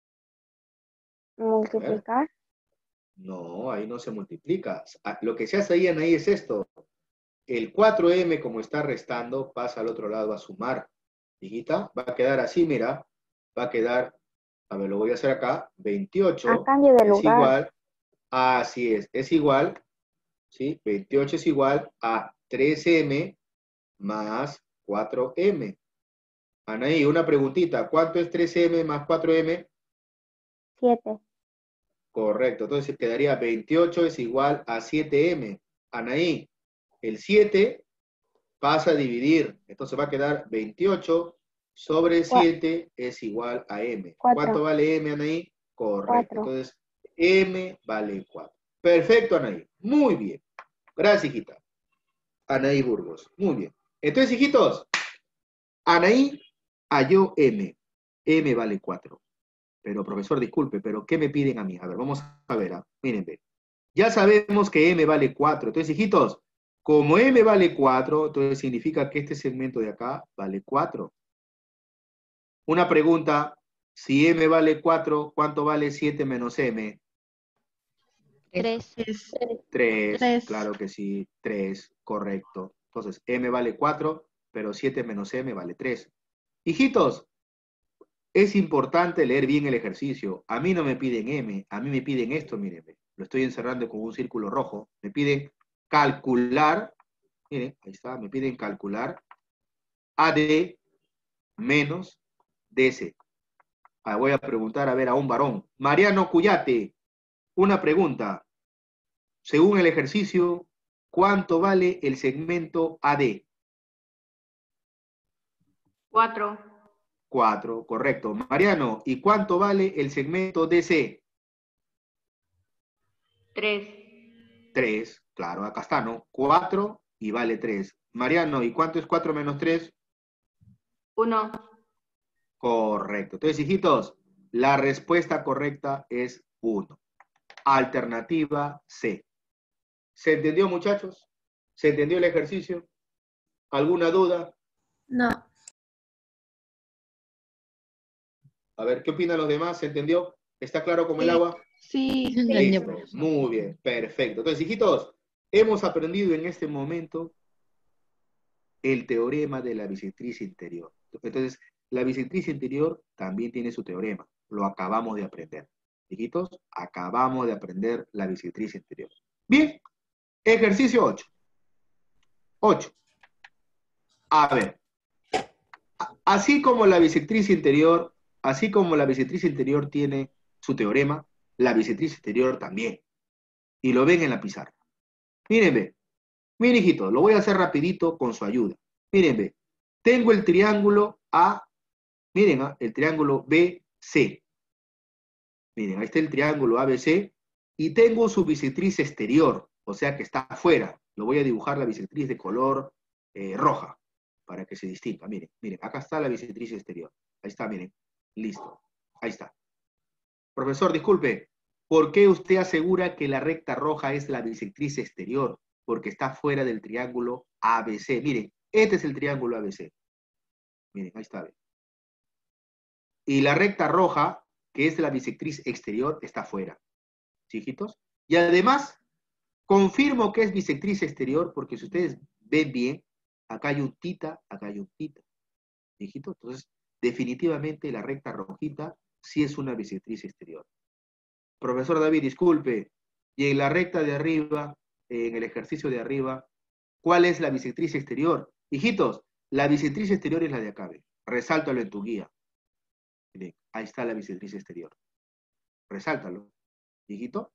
Multiplicar. No, ahí no se multiplica. Ah, lo que se hace ahí, Anaí, es esto. El cuatro m, como está restando, pasa al otro lado a sumar. Hijita, va a quedar así, mira. Va a quedar, a ver, lo voy a hacer acá. veintiocho A cambio de es lugar. igual, así es, es igual, ¿sí? veintiocho es igual a tres m más cuatro m. Anaí, una preguntita. ¿Cuánto es tres m más cuatro m? siete. Correcto. Entonces quedaría veintiocho es igual a siete m. Anaí, el siete pasa a dividir. Entonces va a quedar veintiocho sobre siete es igual a m. cuatro. ¿Cuánto vale m, Anaí? Correcto. cuatro. Entonces, m vale cuatro. Perfecto, Anaí. Muy bien. Gracias, hijita. Anaí Burgos. Muy bien. Entonces, hijitos, Anaí halló m. m vale cuatro. Pero, profesor, disculpe, pero ¿qué me piden a mí? A ver, vamos a ver. ¿ah? Miren, ve. Ya sabemos que m vale cuatro. Entonces, hijitos, como m vale cuatro, entonces significa que este segmento de acá vale cuatro. Una pregunta, si m vale cuatro, ¿cuánto vale siete menos m? tres. tres, Tres. claro que sí, tres, correcto. Entonces, m vale cuatro, pero siete menos m vale tres. Hijitos, es importante leer bien el ejercicio. A mí no me piden m, a mí me piden esto, mírenme. Lo estoy encerrando con un círculo rojo. Me piden calcular, miren, ahí está, me piden calcular A D menos D C. Ah, voy a preguntar, a ver, a un varón. Mariano Cuyate, una pregunta. Según el ejercicio, ¿cuánto vale el segmento A D? Cuatro. cuatro, correcto. Mariano, ¿y cuánto vale el segmento D C? Tres. tres, claro, acá está, ¿no? cuatro y vale tres. Mariano, ¿y cuánto es cuatro menos tres? Uno. Correcto. Entonces, hijitos, la respuesta correcta es uno. Alternativa C. ¿Se entendió, muchachos? ¿Se entendió el ejercicio? ¿Alguna duda? No. A ver, ¿qué opinan los demás? ¿Se entendió? ¿Está claro como el Sí. agua? Sí. Listo. Muy bien, perfecto. Entonces, hijitos, hemos aprendido en este momento el teorema de la bisectriz interior. Entonces, la bisectriz interior también tiene su teorema. Lo acabamos de aprender. Hijitos, acabamos de aprender la bisectriz interior. Bien, ejercicio ocho. ocho. A ver, así como la bisectriz interior, así como la bisectriz interior tiene su teorema, la bisectriz exterior también. Y lo ven en la pizarra. Miren, ve. Miren, hijitos, lo voy a hacer rapidito con su ayuda. Miren, ve. Tengo el triángulo A, miren, ¿ah? El triángulo B C. Miren, ahí está el triángulo A B C. Y tengo su bisectriz exterior, o sea que está afuera. Lo voy a dibujar la bisectriz de color eh, roja, para que se distinga. Miren, miren, acá está la bisectriz exterior. Ahí está, miren. Listo. Ahí está. Profesor, disculpe, ¿por qué usted asegura que la recta roja es la bisectriz exterior? Porque está fuera del triángulo A B C. Miren, este es el triángulo A B C. Miren, ahí está. Y la recta roja, que es la bisectriz exterior, está fuera. ¿Sí, hijitos? Y además, confirmo que es bisectriz exterior, porque si ustedes ven bien, acá hay un tita, acá hay un tita. ¿Hijitos? Entonces, definitivamente la recta rojita sí es una bisectriz exterior. Profesor David, disculpe, y en la recta de arriba, en el ejercicio de arriba, ¿cuál es la bisectriz exterior? Hijitos, la bisectriz exterior es la de acá, ¿ve? Resáltalo en tu guía. Miren, ahí está la bisectriz exterior. Resáltalo, hijito.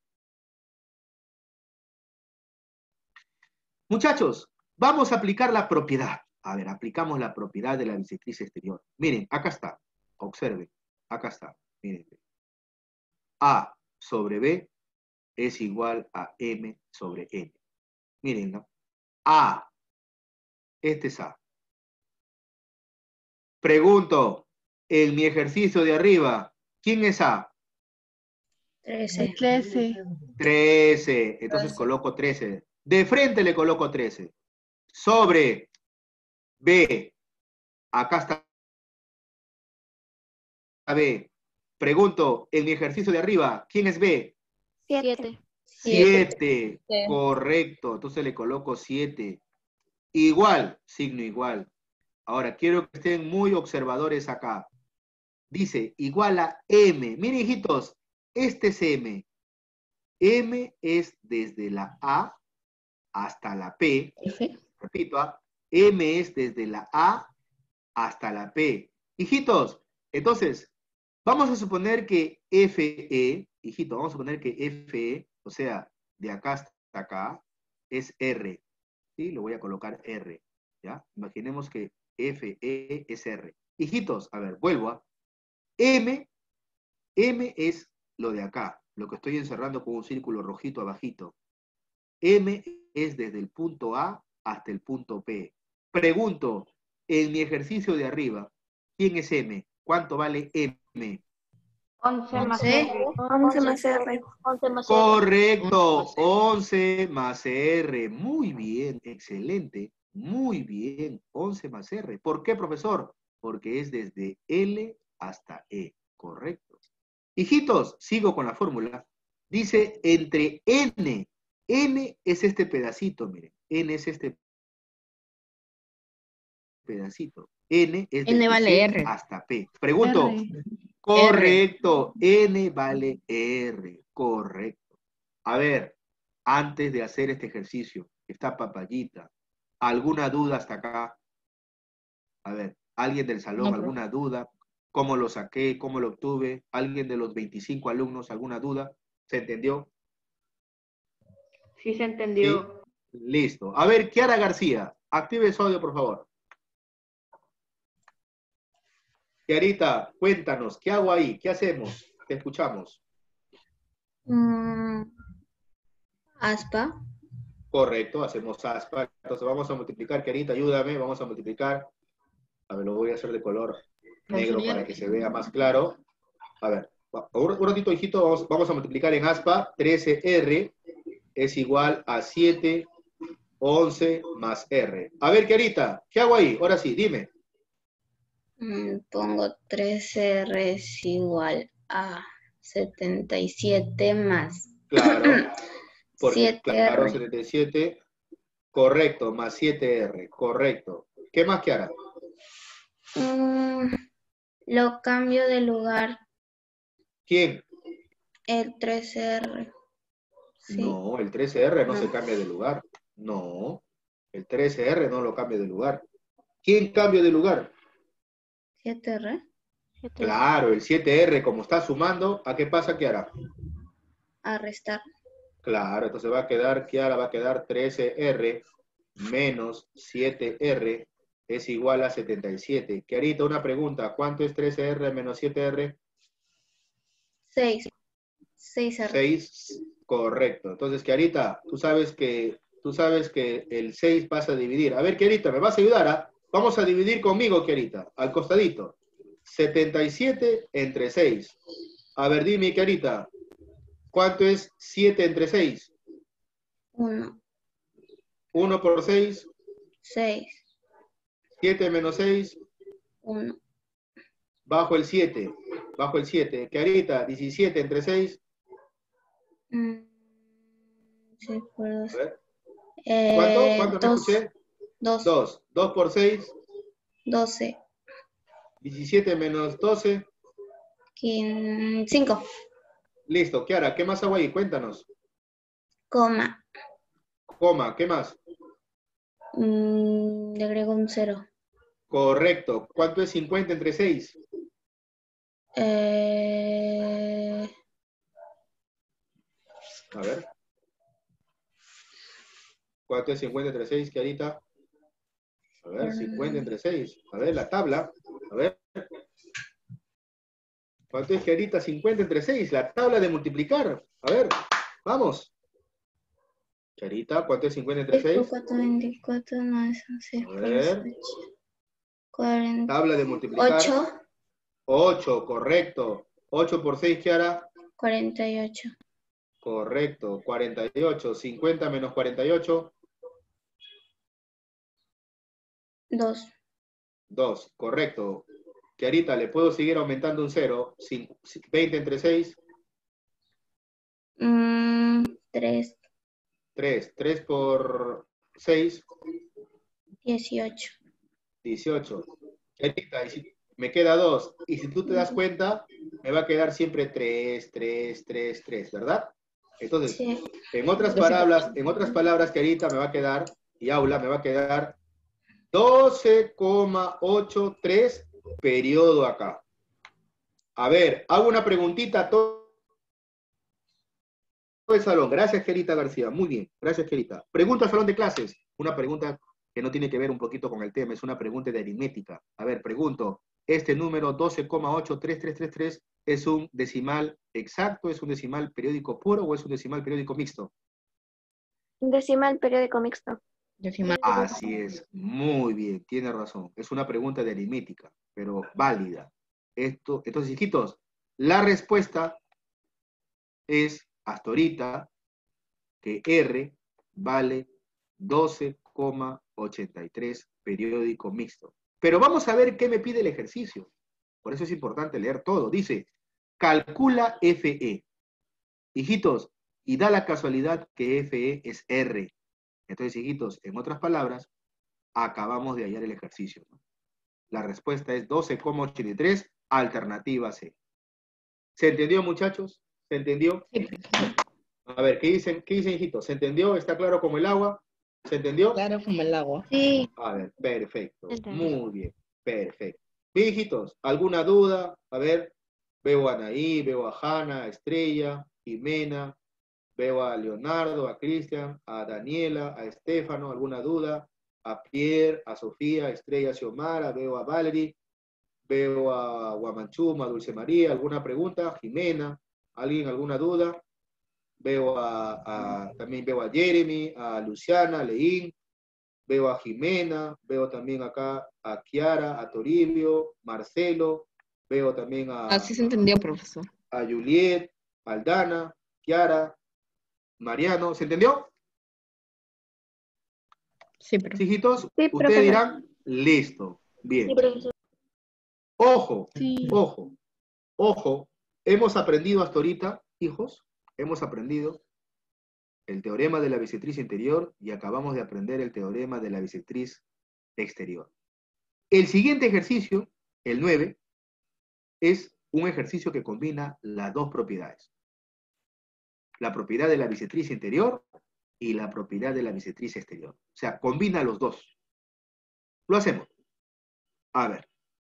Muchachos, vamos a aplicar la propiedad. A ver, aplicamos la propiedad de la bisectriz exterior. Miren, acá está. Observen, acá está. Miren. A sobre B es igual a M sobre N. Miren, ¿no? A. Este es A. Pregunto, en mi ejercicio de arriba, ¿quién es A? trece. trece. trece. Entonces trece. coloco trece. De frente le coloco trece. Sobre B. Acá está B. Pregunto, en mi ejercicio de arriba, ¿quién es B? siete. siete. Correcto. Entonces le coloco siete. Igual, signo igual. Ahora, quiero que estén muy observadores acá. Dice, igual a M. Miren, hijitos, este es M. M es desde la A hasta la P. F. Repito, ¿ah? M es desde la A hasta la P. Hijitos, entonces, vamos a suponer que F E, hijito, vamos a suponer que F E, o sea, de acá hasta acá, es R. ¿Sí? Lo voy a colocar R. ¿Ya? Imaginemos que F E es R. Hijitos, a ver, vuelvo a M. M es lo de acá, lo que estoy encerrando con un círculo rojito abajito. M es desde el punto A hasta el punto P. Pregunto, en mi ejercicio de arriba, ¿quién es M? ¿Cuánto vale M? once más once. R. once más R. once más R. Correcto, once más R. Muy bien, excelente. Muy bien, once más R. ¿Por qué, profesor? Porque es desde L hasta E. Correcto. Hijitos, sigo con la fórmula. Dice entre N. N es este pedacito, miren. N es este pedacito. N es N desde vale C R. hasta P. Pregunto. R. Correcto. N vale R. Correcto. A ver, antes de hacer este ejercicio, está Papayita. ¿Alguna duda hasta acá? A ver, ¿alguien del salón, No, alguna duda? ¿Cómo lo saqué? ¿Cómo lo obtuve? ¿Alguien de los veinticinco alumnos, alguna duda? ¿Se entendió? Sí se entendió. Sí. Listo. A ver, Kiara García, active su audio, por favor. Kiarita, cuéntanos, ¿qué hago ahí? ¿Qué hacemos? Te escuchamos. Mm, aspa. Correcto, hacemos aspa. Entonces vamos a multiplicar, Kiarita, ayúdame, vamos a multiplicar. A ver, lo voy a hacer de color negro para que se vea más claro. A ver, Un, un ratito, hijito, vamos, vamos a multiplicar en aspa. trece R es igual a siete, once más R. A ver, Kiarita, ¿qué hago ahí? Ahora sí, dime. Mm, Pongo trece R es igual a setenta y siete más Claro, porque, siete R. claro, setenta y siete, correcto, más siete R, correcto. ¿Qué más, Kiara? Mm, lo cambio de lugar, ¿Quién? el trece R. Sí, No, el trece R no, no. se cambia de lugar. No, el trece R no lo cambia de lugar. ¿Quién cambia de lugar? siete R. Claro, el siete R, como está sumando, ¿a qué pasa, Kiara? A restar. Claro, entonces va a quedar, Kiara, va a quedar trece R menos siete R es igual a setenta y siete. Kiarita, una pregunta, ¿cuánto es trece R menos siete R? seis. seis R. seis, correcto. Entonces, Kiarita, tú sabes que, tú sabes que el seis vas a dividir. A ver, Kiarita, ¿me vas a ayudar? ¿Ah? Vamos a dividir conmigo, Kiarita, al costadito. setenta y siete entre seis. A ver, dime, Kiarita, ¿cuánto es siete entre seis? uno. uno por seis, seis. siete menos seis, uno. bajo el siete, bajo el siete. Kiarita, diecisiete entre seis. Mm, sí, por A dos. ver, Eh, ¿cuánto? ¿Cuánto me dos. escuché? dos. dos. dos por seis, doce. diecisiete menos doce. cinco. Listo, Kiara, ¿qué más hago ahí? Cuéntanos. Coma. Coma, ¿qué más? Mm, le agrego un cero. Correcto. ¿Cuánto es cincuenta entre seis? Eh, A ver. ¿Cuánto es cincuenta entre seis, Kiarita? A ver, cincuenta entre seis. A ver, la tabla. A ver. ¿Cuánto es, Kiarita? cincuenta entre seis. La tabla de multiplicar. A ver, vamos. Kiarita, ¿cuánto es cincuenta entre seis? cuatro, veinticuatro, no, eso sí. A ver. cuarenta. Tabla de multiplicar. ocho. ocho, correcto. ocho por seis, Kiara. cuarenta y ocho. Correcto. cuarenta y ocho. cincuenta menos cuarenta y ocho. dos. dos, correcto. Kiarita, ¿le puedo seguir aumentando un cero? veinte entre seis. Mm, tres. tres. tres por seis. dieciocho. dieciocho. Kiarita, y si me queda dos. Y si tú te das cuenta, me va a quedar siempre tres, tres, tres, tres, ¿verdad? Entonces, Sí. en otras palabras, en otras palabras, Kiarita, me va a quedar, y Aula, me va a quedar doce coma ochenta y tres periodo acá. A ver, hago una preguntita a todo el salón. Gracias, Gerita García. Muy bien. Gracias, Gerita. Pregunta al salón de clases. Una pregunta que no tiene que ver un poquito con el tema. Es una pregunta de aritmética. A ver, pregunto. ¿Este número doce coma ochenta y tres tres tres tres es un decimal exacto, es un decimal periódico puro o es un decimal periódico mixto? Decimal periódico mixto. Decimal. Así es. Muy bien. Tiene razón. Es una pregunta de aritmética, pero válida. Esto, entonces, hijitos, la respuesta es, hasta ahorita, que R vale doce coma ochenta y tres periódico mixto. Pero vamos a ver qué me pide el ejercicio. Por eso es importante leer todo. Dice, calcula F E. Hijitos, y da la casualidad que F E es R. Entonces, hijitos, en otras palabras, acabamos de hallar el ejercicio, ¿no? La respuesta es doce coma ochenta y tres, alternativa C. ¿Se entendió, muchachos? ¿Se entendió? Sí, A ver, ¿qué dicen, qué dicen, hijitos? ¿Se entendió? ¿Está claro como el agua? ¿Se entendió? claro como el agua. Sí. A ver, perfecto. Entendí. Muy bien, perfecto. Bien, hijitos, ¿alguna duda? A ver, veo a Anaí, veo a Hanna, a Estrella, Jimena, veo a Leonardo, a Cristian, a Daniela, a Estefano, ¿alguna duda? A Pierre, a Sofía, a Estrella, a Xiomara, veo a Valerie, veo a Guamanchuma, a Dulce María, ¿alguna pregunta? Jimena, ¿alguien alguna duda? Veo a, a, también veo a Jeremy, a Luciana, a Leín, veo a Jimena, veo también acá a Kiara, a Toribio, Marcelo, veo también a, Así se entendió, profesor. a Juliet, Aldana, Kiara, Mariano. ¿Se entendió? Sí, pero. ¿Sí, hijitos? Sí, Ustedes profesor. dirán, listo. Bien. Sí, profesor. Ojo, Sí. ojo, ojo. Hemos aprendido hasta ahorita, hijos, hemos aprendido el teorema de la bisectriz interior y acabamos de aprender el teorema de la bisectriz exterior. El siguiente ejercicio, el nueve, es un ejercicio que combina las dos propiedades. La propiedad de la bisectriz interior y la propiedad de la bisectriz exterior. O sea, combina los dos. Lo hacemos. A ver.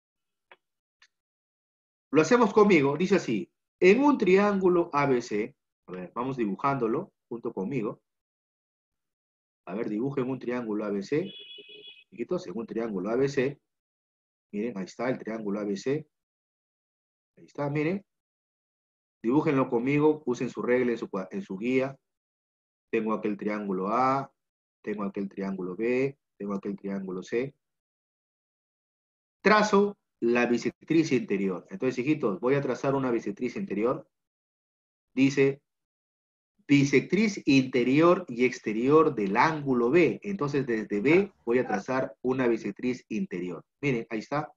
Lo hacemos conmigo. Dice así. En un triángulo A B C, a ver, vamos dibujándolo junto conmigo. A ver, dibujen un triángulo A B C. Chiquitos, en un triángulo A B C. Miren, ahí está el triángulo A B C. Ahí está, miren. Dibújenlo conmigo, usen su regla en su, en su guía. Tengo aquel triángulo A, tengo aquel triángulo B, tengo aquel triángulo C. Trazo la bisectriz interior. Entonces, hijitos, voy a trazar una bisectriz interior. Dice bisectriz interior y exterior del ángulo B. Entonces, desde B voy a trazar una bisectriz interior. Miren, ahí está.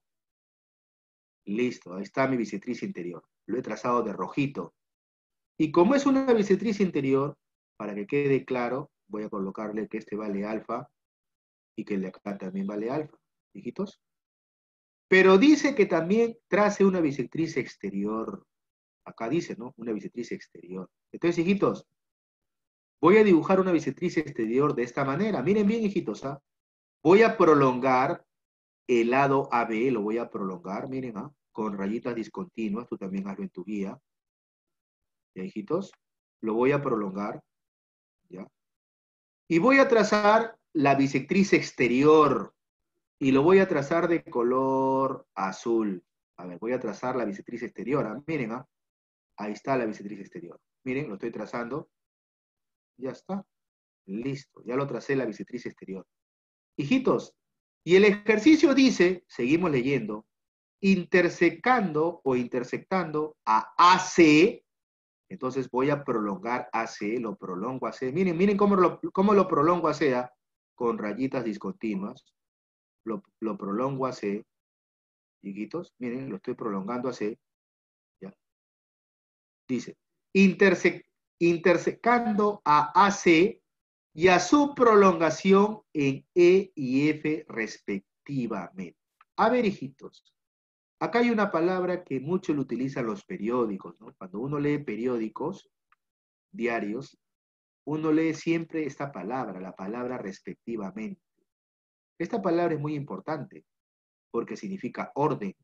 Listo, ahí está mi bisectriz interior. Lo he trazado de rojito. Y como es una bisectriz interior, para que quede claro, voy a colocarle que este vale alfa y que el de acá también vale alfa. ¿Hijitos? Pero dice que también trace una bisectriz exterior. Acá dice, ¿no? Una bisectriz exterior. Entonces, hijitos, voy a dibujar una bisectriz exterior de esta manera. Miren bien, hijitos, ¿ah? Voy a prolongar el lado A B, lo voy a prolongar, miren, ¿ah? Con rayitas discontinuas, tú también hazlo en tu guía. ¿Ya, hijitos? Lo voy a prolongar, ¿ya? Y voy a trazar la bisectriz exterior. Y lo voy a trazar de color azul. A ver, voy a trazar la bisectriz exterior. ¿Ah? Miren, ¿ah? Ahí está la bisectriz exterior. Miren, lo estoy trazando. Ya está. Listo. Ya lo tracé la bisectriz exterior. Hijitos, y el ejercicio dice, seguimos leyendo, intersecando o intersectando a A C. Entonces voy a prolongar A C, lo prolongo A C. Miren, miren cómo lo, cómo lo prolongo A C, ¿ah? Con rayitas discontinuas. Lo, lo prolongo a C, chiquitos, miren, lo estoy prolongando a C, ¿ya? Dice, interse intersecando a AC y a su prolongación en E y F respectivamente. A ver, hijitos, acá hay una palabra que mucho lo utilizan los periódicos, ¿no? Cuando uno lee periódicos diarios, uno lee siempre esta palabra, la palabra respectivamente. Esta palabra es muy importante, porque significa orden.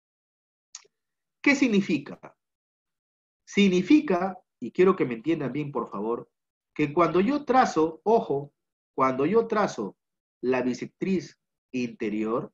¿Qué significa? Significa, y quiero que me entiendan bien, por favor, que cuando yo trazo, ojo, cuando yo trazo la bisectriz interior,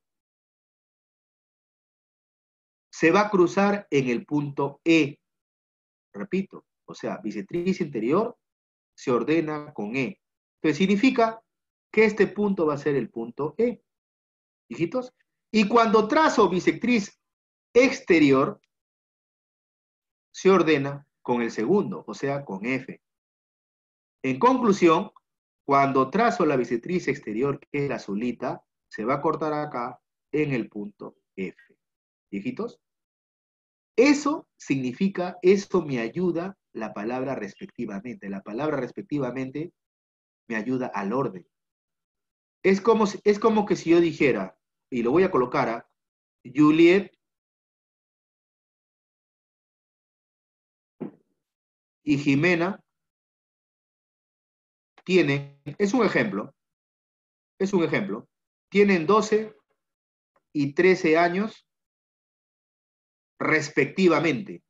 se va a cruzar en el punto E. Repito, o sea, bisectriz interior se ordena con E. Entonces significa que este punto va a ser el punto E. ¿Hijitos? Y cuando trazo bisectriz exterior, se ordena con el segundo, o sea, con F. En conclusión, cuando trazo la bisectriz exterior, que es la azulita, se va a cortar acá en el punto F. ¿Hijitos? Eso significa, esto me ayuda la palabra respectivamente. La palabra respectivamente me ayuda al orden. Es como, es como que si yo dijera, y lo voy a colocar a Juliet y Jimena tienen, es un ejemplo, es un ejemplo, tienen doce y trece años respectivamente.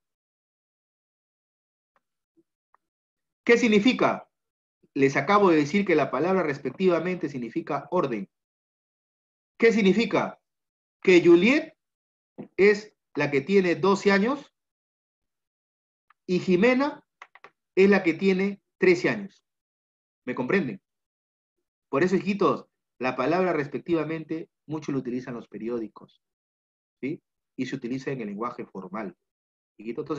¿Qué significa? Les acabo de decir que la palabra respectivamente significa orden. ¿Qué significa? Que Juliet es la que tiene doce años y Jimena es la que tiene trece años. ¿Me comprenden? Por eso, hijitos, la palabra respectivamente mucho lo utilizan los periódicos, ¿sí? Y se utiliza en el lenguaje formal. Hijitos, entonces,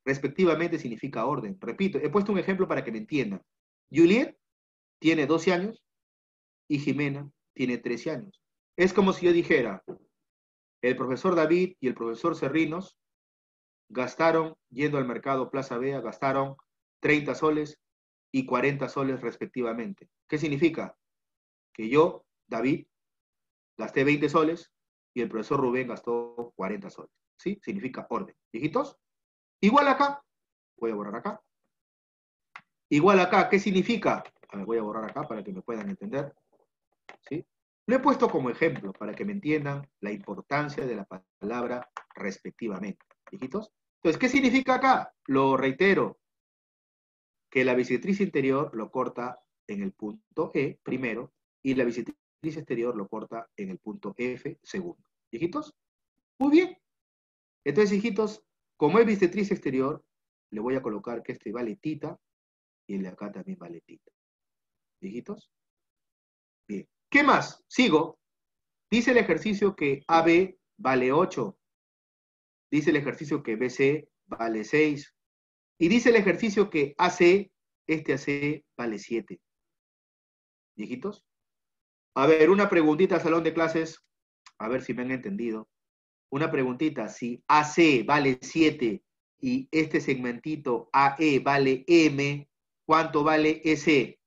respectivamente significa orden. Repito, he puesto un ejemplo para que me entiendan. Juliet tiene doce años y Jimena tiene trece años. Es como si yo dijera, el profesor David y el profesor Cerrinos gastaron, yendo al mercado Plaza Vea, gastaron treinta soles y cuarenta soles respectivamente. ¿Qué significa? Que yo, David, gasté veinte soles y el profesor Rubén gastó cuarenta soles. ¿Sí? Significa orden. ¿Hijitos? Igual acá. Voy a borrar acá. Igual acá, ¿qué significa? A ver, voy a borrar acá para que me puedan entender. ¿Sí? Lo he puesto como ejemplo para que me entiendan la importancia de la palabra respectivamente. ¿Hijitos? Entonces, ¿qué significa acá? Lo reitero, que la bisectriz interior lo corta en el punto E, primero, y la bisectriz exterior lo corta en el punto F, segundo. ¿Hijitos? Muy bien. Entonces, hijitos, como es bisectriz exterior, le voy a colocar que este vale tita, y el de acá también vale tita. ¿Hijitos? Bien. ¿Qué más? Sigo. Dice el ejercicio que A B vale ocho. Dice el ejercicio que B C vale seis. Y dice el ejercicio que A C, este A C vale siete. ¿Hijitos? A ver, una preguntita al salón de clases. A ver si me han entendido. Una preguntita. Si A C vale siete y este segmentito A E vale M, ¿cuánto vale E C?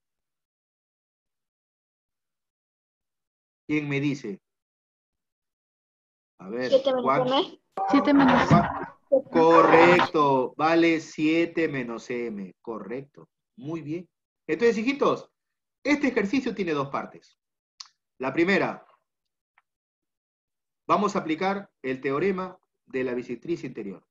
¿Quién me dice? A ver. siete menos ¿cuánto? M. siete menos. Correcto, vale siete menos M, correcto. Muy bien. Entonces, hijitos, este ejercicio tiene dos partes. La primera, vamos a aplicar el teorema de la bisectriz interior.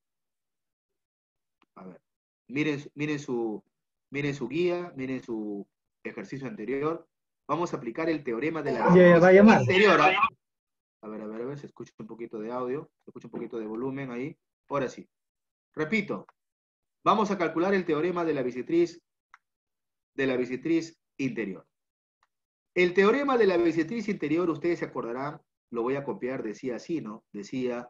A ver, miren, miren, su, miren su guía, miren su ejercicio anterior. Vamos a aplicar el teorema de la bisectriz interior. ¿Ah? A ver, a ver, a ver, se escucha un poquito de audio, se escucha un poquito de volumen ahí. Ahora sí. Repito, vamos a calcular el teorema de la bisectriz, de la bisectriz interior. El teorema de la bisectriz interior, ustedes se acordarán, lo voy a copiar, decía así, ¿no? Decía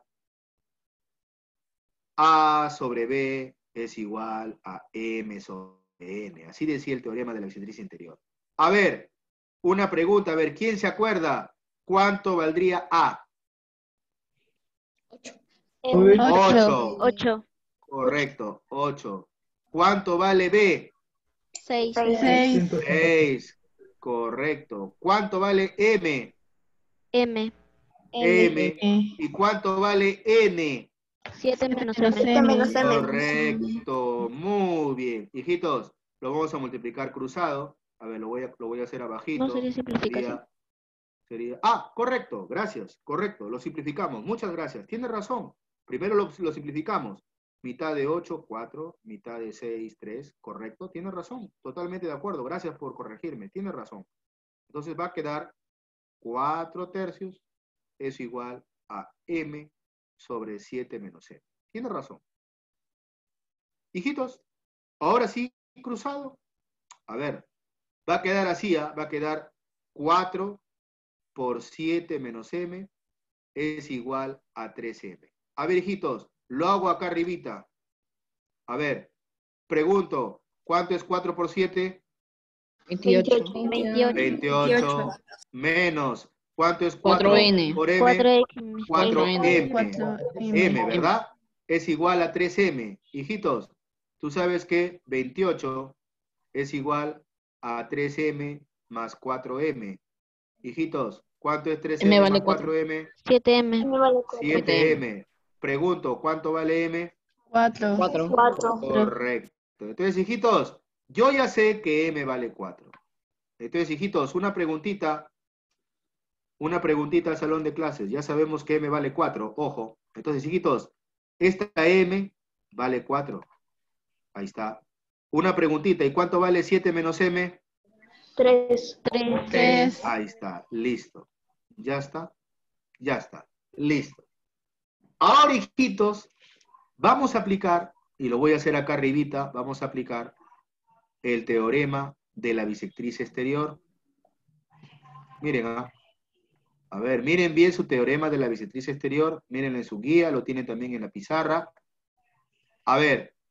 A sobre B es igual a M sobre N. Así decía el teorema de la bisectriz interior. A ver, una pregunta, a ver, ¿quién se acuerda cuánto valdría A? ocho. ocho. Correcto, ocho. ¿Cuánto vale B? seis. seis. seis. Correcto. ¿Cuánto vale M? M. M. ¿Y cuánto vale N? siete menos menos M. M. menos M. Correcto. Muy bien. Hijitos, lo vamos a multiplicar cruzado. A ver, lo voy a, lo voy a hacer abajito. No sería simplificación. Sería, sería... Ah, correcto. Gracias. Correcto. Lo simplificamos. Muchas gracias. Tiene razón. Primero lo, lo simplificamos. Mitad de ocho, cuatro. Mitad de seis, tres. Correcto. Tiene razón. Totalmente de acuerdo. Gracias por corregirme. Tiene razón. Entonces va a quedar cuatro tercios es igual a M sobre siete menos M. Tiene razón. Hijitos, ahora sí, cruzado. A ver, va a quedar así, ¿eh? Va a quedar cuatro por siete menos M es igual a tres M. A ver, hijitos, lo hago acá arribita. A ver, pregunto, ¿cuánto es cuatro por siete? veintiocho. veintiocho. veintiocho menos, ¿cuánto es cuatro cuatro N. por M? cuatro X. cuatro M. cuatro M, ¿verdad? Es igual a tres M. Hijitos, tú sabes que veintiocho es igual a tres M más cuatro M. Hijitos, ¿cuánto es tres M M vale más cuatro M? siete M. siete M. Pregunto, ¿cuánto vale M? cuatro. cuatro. Correcto. Entonces, hijitos, yo ya sé que M vale cuatro. Entonces, hijitos, una preguntita, una preguntita al salón de clases. Ya sabemos que M vale cuatro, ojo. Entonces, hijitos, esta M vale cuatro. Ahí está. Una preguntita, ¿y cuánto vale siete menos M? tres. tres. Ahí está, listo. Ya está, ya está, listo. Ahora, hijitos, vamos a aplicar, y lo voy a hacer acá arribita, vamos a aplicar el teorema de la bisectriz exterior. Miren, ¿ah? A ver, miren bien su teorema de la bisectriz exterior, miren en su guía, lo tienen también en la pizarra. A ver,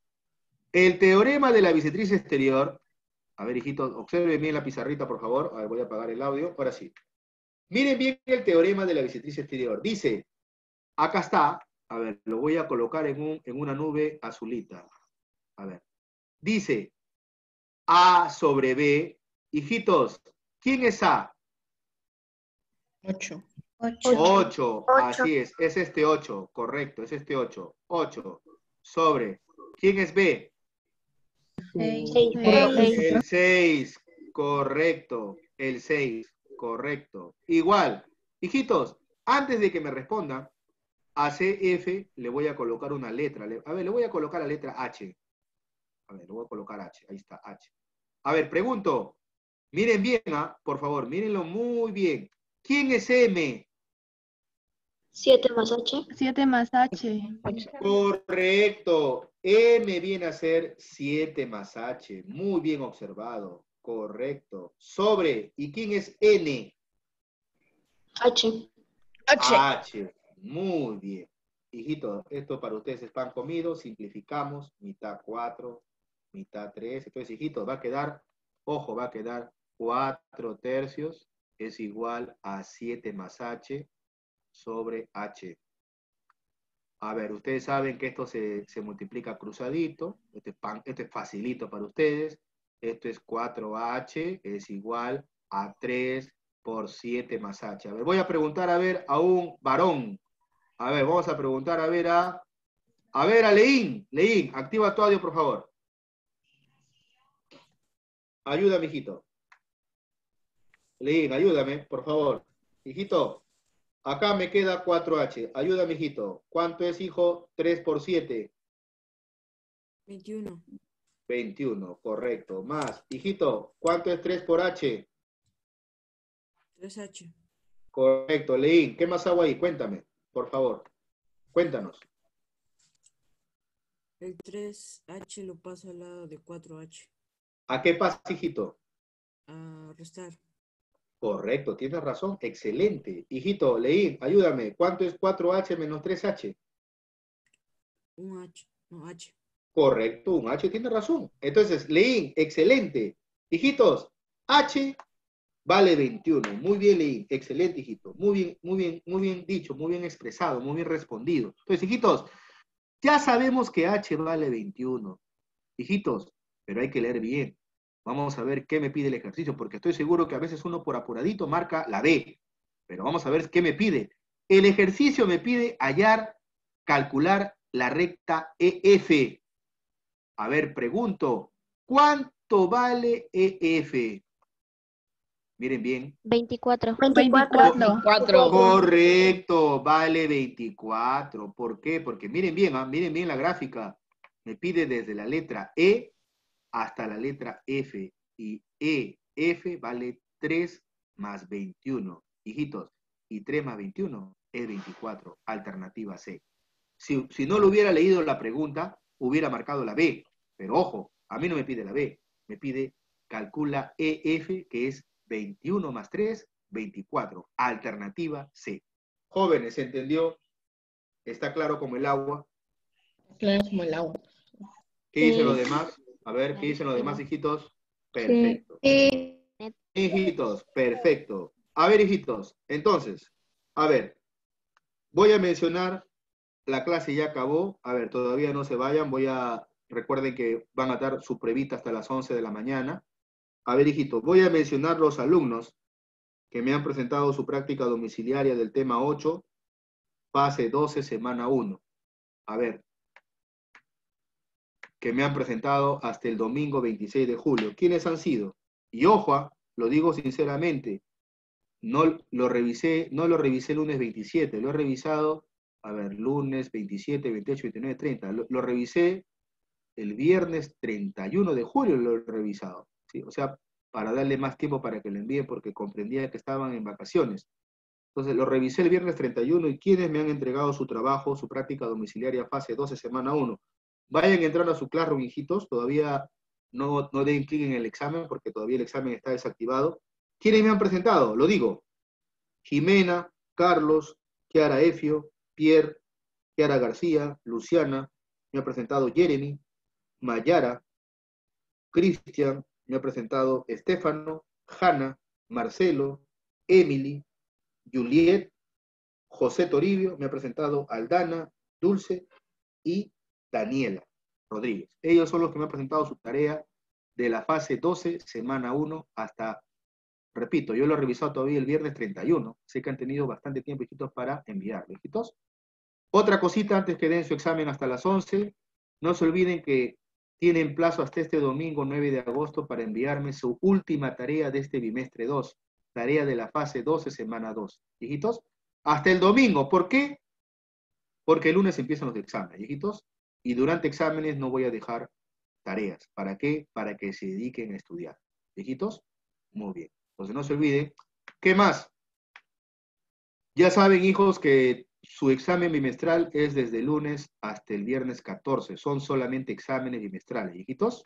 El teorema de la bisectriz exterior, a ver, hijitos, observen bien la pizarrita, por favor. A ver, voy a apagar el audio. Ahora sí. Miren bien el teorema de la bisectriz exterior. Dice, acá está, a ver, lo voy a colocar en, un, en una nube azulita. A ver. Dice, A sobre B. Hijitos, ¿quién es A? ocho. ocho, así es, es este ocho, correcto, es este ocho. ocho sobre, ¿quién es B? Seis. El seis, correcto, el seis, correcto. Igual, hijitos, antes de que me respondan, a C F le voy a colocar una letra. A ver, le voy a colocar la letra H. A ver, le voy a colocar H, ahí está, H. A ver, pregunto, miren bien, ¿ah? Por favor, mírenlo muy bien. ¿Quién es M? siete más H. siete más H. Correcto. M viene a ser siete más H. Muy bien observado. Correcto. Sobre. ¿Y quién es N? H. H. Muy bien. Hijito, esto para ustedes es pan comido. Simplificamos. Mitad cuatro, mitad tres. Entonces, hijito, va a quedar, ojo, va a quedar cuatro tercios es igual a siete más H sobre H. A ver, ustedes saben que esto se, se multiplica cruzadito. Este es, pan, este es facilito para ustedes. Esto es cuatro H, es igual a tres por siete más H. A ver, voy a preguntar a ver a un varón. A ver, vamos a preguntar a ver a... A ver a Leín. Leín, activa tu audio, por favor. Ayúdame, hijito. Leín, ayúdame, por favor. Hijito. Acá me queda cuatro H. Ayúdame, hijito. ¿Cuánto es, hijo? tres por siete. veintiuno. veintiuno, correcto. Más, hijito, ¿cuánto es tres por H? tres H. Correcto, Leín. ¿Qué más hago ahí? Cuéntame, por favor. Cuéntanos. El tres H lo paso al lado de cuatro H. ¿A qué pasa, hijito? A restar. Correcto, tienes razón. Excelente. Hijito, Leín, ayúdame. ¿Cuánto es cuatro H menos tres H? Un H. No, H. Correcto, un H tiene razón. Entonces, Leín, excelente. Hijitos, H vale veintiuno. Muy bien, Leín. Excelente, hijito. Muy bien, muy bien, muy bien dicho, muy bien expresado, muy bien respondido. Entonces, hijitos, ya sabemos que H vale veintiuno. Hijitos, pero hay que leer bien. Vamos a ver qué me pide el ejercicio, porque estoy seguro que a veces uno por apuradito marca la B. Pero vamos a ver qué me pide. El ejercicio me pide hallar, calcular la recta E F. A ver, pregunto, ¿cuánto vale E F? Miren bien. veinticuatro. veinticuatro. cuatro. Correcto, vale veinticuatro. ¿Por qué? Porque miren bien, ¿ah? Miren bien la gráfica. Me pide desde la letra E hasta la letra F. Y E, F vale tres más veintiuno. Hijitos, y tres más veintiuno es veinticuatro. Alternativa C. Si, si no lo hubiera leído la pregunta, hubiera marcado la B. Pero ojo, a mí no me pide la B. Me pide, calcula E F, que es veintiuno más tres, veinticuatro. Alternativa C. Jóvenes, ¿se entendió? ¿Está claro como el agua? Claro como el agua. ¿Qué dicen los demás? A ver, ¿qué dicen los demás, hijitos? Perfecto. Sí. Hijitos, perfecto. A ver, hijitos, entonces, a ver, voy a mencionar, la clase ya acabó, a ver, todavía no se vayan, voy a, recuerden que van a dar su previta hasta las once de la mañana. A ver, hijitos, voy a mencionar los alumnos que me han presentado su práctica domiciliaria del tema ocho, fase doce, semana uno. A ver, que me han presentado hasta el domingo veintiséis de julio. ¿Quiénes han sido? Y ojo, lo digo sinceramente, no lo revisé, no lo revisé el lunes veintisiete, lo he revisado, a ver, lunes veintisiete, veintiocho, veintinueve, treinta, lo, lo revisé el viernes treinta y uno de julio, lo he revisado, ¿sí? O sea, para darle más tiempo para que lo envíen, porque comprendía que estaban en vacaciones. Entonces, lo revisé el viernes treinta y uno, y quienes me han entregado su trabajo, su práctica domiciliaria fase doce, semana uno. Vayan entrando a su Classroom, hijitos, todavía no, no den clic en el examen, porque todavía el examen está desactivado. ¿Quiénes me han presentado? Lo digo. Jimena, Carlos, Kiara Efio, Pierre, Kiara García, Luciana, me ha presentado Jeremy, Mayara, Cristian, me ha presentado Estefano, Hanna, Marcelo, Emily, Juliet, José Toribio, me ha presentado Aldana, Dulce y Daniela Rodríguez. Ellos son los que me han presentado su tarea de la fase doce, semana uno, hasta, repito, yo lo he revisado todavía el viernes treinta y uno, sé que han tenido bastante tiempo, hijitos, para enviarlo, hijitos. Otra cosita antes que den su examen hasta las once, no se olviden que tienen plazo hasta este domingo nueve de agosto para enviarme su última tarea de este bimestre dos, tarea de la fase doce, semana dos, hijitos, hasta el domingo. ¿Por qué? Porque el lunes empiezan los exámenes, hijitos, y durante exámenes no voy a dejar tareas. ¿Para qué? Para que se dediquen a estudiar. ¿Hijitos? Muy bien. Entonces no se olviden. ¿Qué más? Ya saben, hijos, que su examen bimestral es desde el lunes hasta el viernes catorce. Son solamente exámenes bimestrales, hijitos.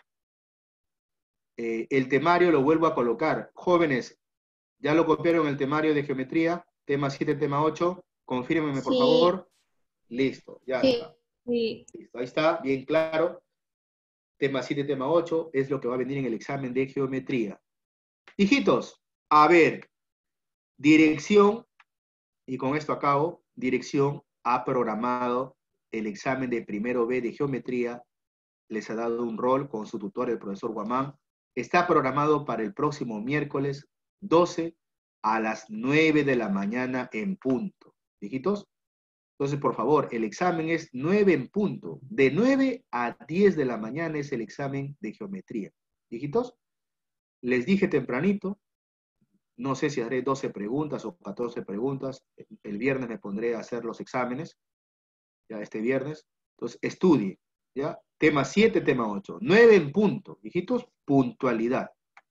Eh, el temario lo vuelvo a colocar. Jóvenes, ¿ya lo copiaron el temario de geometría? Tema siete, tema ocho. Confírmenme, por Sí. favor. Listo, ya Sí. está. Sí. Listo, ahí está, bien claro. Tema siete, tema ocho es lo que va a venir en el examen de geometría. Hijitos, a ver, dirección, y con esto acabo, dirección ha programado el examen de primero B de geometría, les ha dado un rol con su tutor, el profesor Guamán. Está programado para el próximo miércoles doce a las nueve de la mañana en punto. Hijitos, entonces, por favor, el examen es nueve en punto. De nueve a diez de la mañana es el examen de geometría. Hijitos, les dije tempranito, no sé si haré doce preguntas o catorce preguntas. El viernes me pondré a hacer los exámenes, ya este viernes. Entonces, estudie, ¿ya? Tema siete, tema ocho. nueve en punto. Hijitos, puntualidad.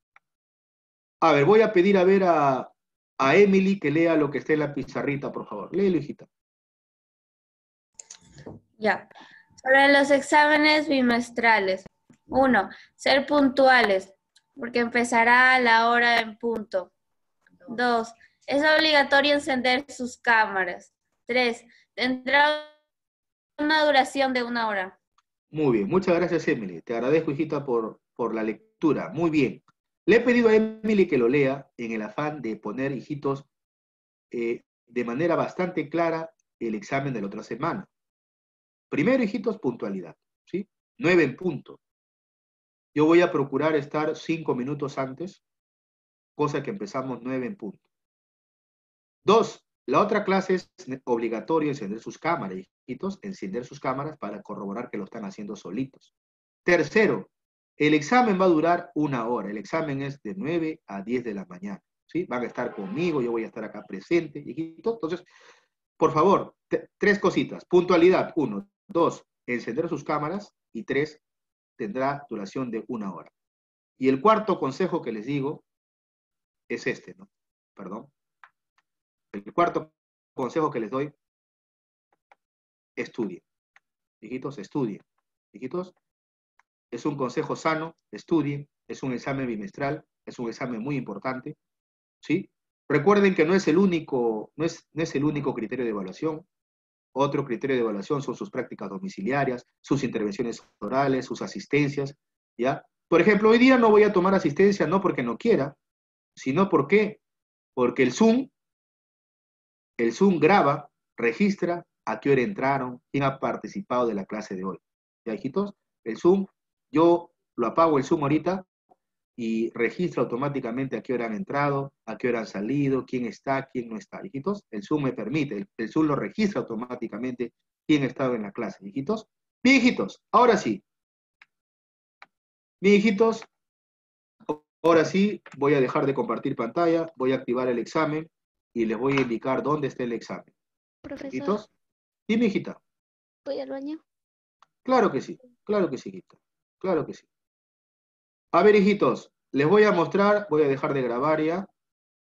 A ver, voy a pedir a ver a, a Emily que lea lo que esté en la pizarrita, por favor. Léelo, hijita. Ya. Sobre los exámenes bimestrales. Uno, ser puntuales, porque empezará a la hora en punto. Dos, es obligatorio encender sus cámaras. Tres, tendrá una duración de una hora. Muy bien, muchas gracias, Emily. Te agradezco, hijita, por, por la lectura. Muy bien. Le he pedido a Emily que lo lea en el afán de poner, hijitos, eh, de manera bastante clara el examen de la otra semana. Primero, hijitos, puntualidad, ¿sí? Nueve en punto. Yo voy a procurar estar cinco minutos antes, cosa que empezamos nueve en punto. Dos, la otra clase es obligatorio encender sus cámaras, hijitos, encender sus cámaras para corroborar que lo están haciendo solitos. Tercero, el examen va a durar una hora. El examen es de nueve a diez de la mañana, ¿sí? Van a estar conmigo, yo voy a estar acá presente, hijitos. Entonces, por favor, tres cositas. Puntualidad, uno. Dos, encender sus cámaras. Y tres, tendrá duración de una hora. Y el cuarto consejo que les digo es este, ¿no? Perdón. El cuarto consejo que les doy, estudien. Hijitos, estudien. Hijitos, es un consejo sano, estudien. Es un examen bimestral, es un examen muy importante, ¿sí? Recuerden que no es el único, no es, no es el único criterio de evaluación. Otro criterio de evaluación son sus prácticas domiciliarias, sus intervenciones orales, sus asistencias, ¿ya? Por ejemplo, hoy día no voy a tomar asistencia no porque no quiera, sino porque, porque el Zoom, el Zoom graba, registra a qué hora entraron, quién ha participado de la clase de hoy. ¿Ya, hijitos? El Zoom, yo lo apago el Zoom ahorita y registra automáticamente a qué hora han entrado, a qué hora han salido, quién está, quién no está. Hijitos, el Zoom me permite, el, el Zoom lo registra automáticamente quién ha estado en la clase. Hijitos, bien, hijitos, ahora sí. Bien, hijitos, ahora sí voy a dejar de compartir pantalla, voy a activar el examen y les voy a indicar dónde está el examen. Profesor, Hijitos, dime, hijita. ¿voy al baño? Claro que sí, claro que sí, hijita, claro que sí. A ver, hijitos, les voy a mostrar, voy a dejar de grabar ya.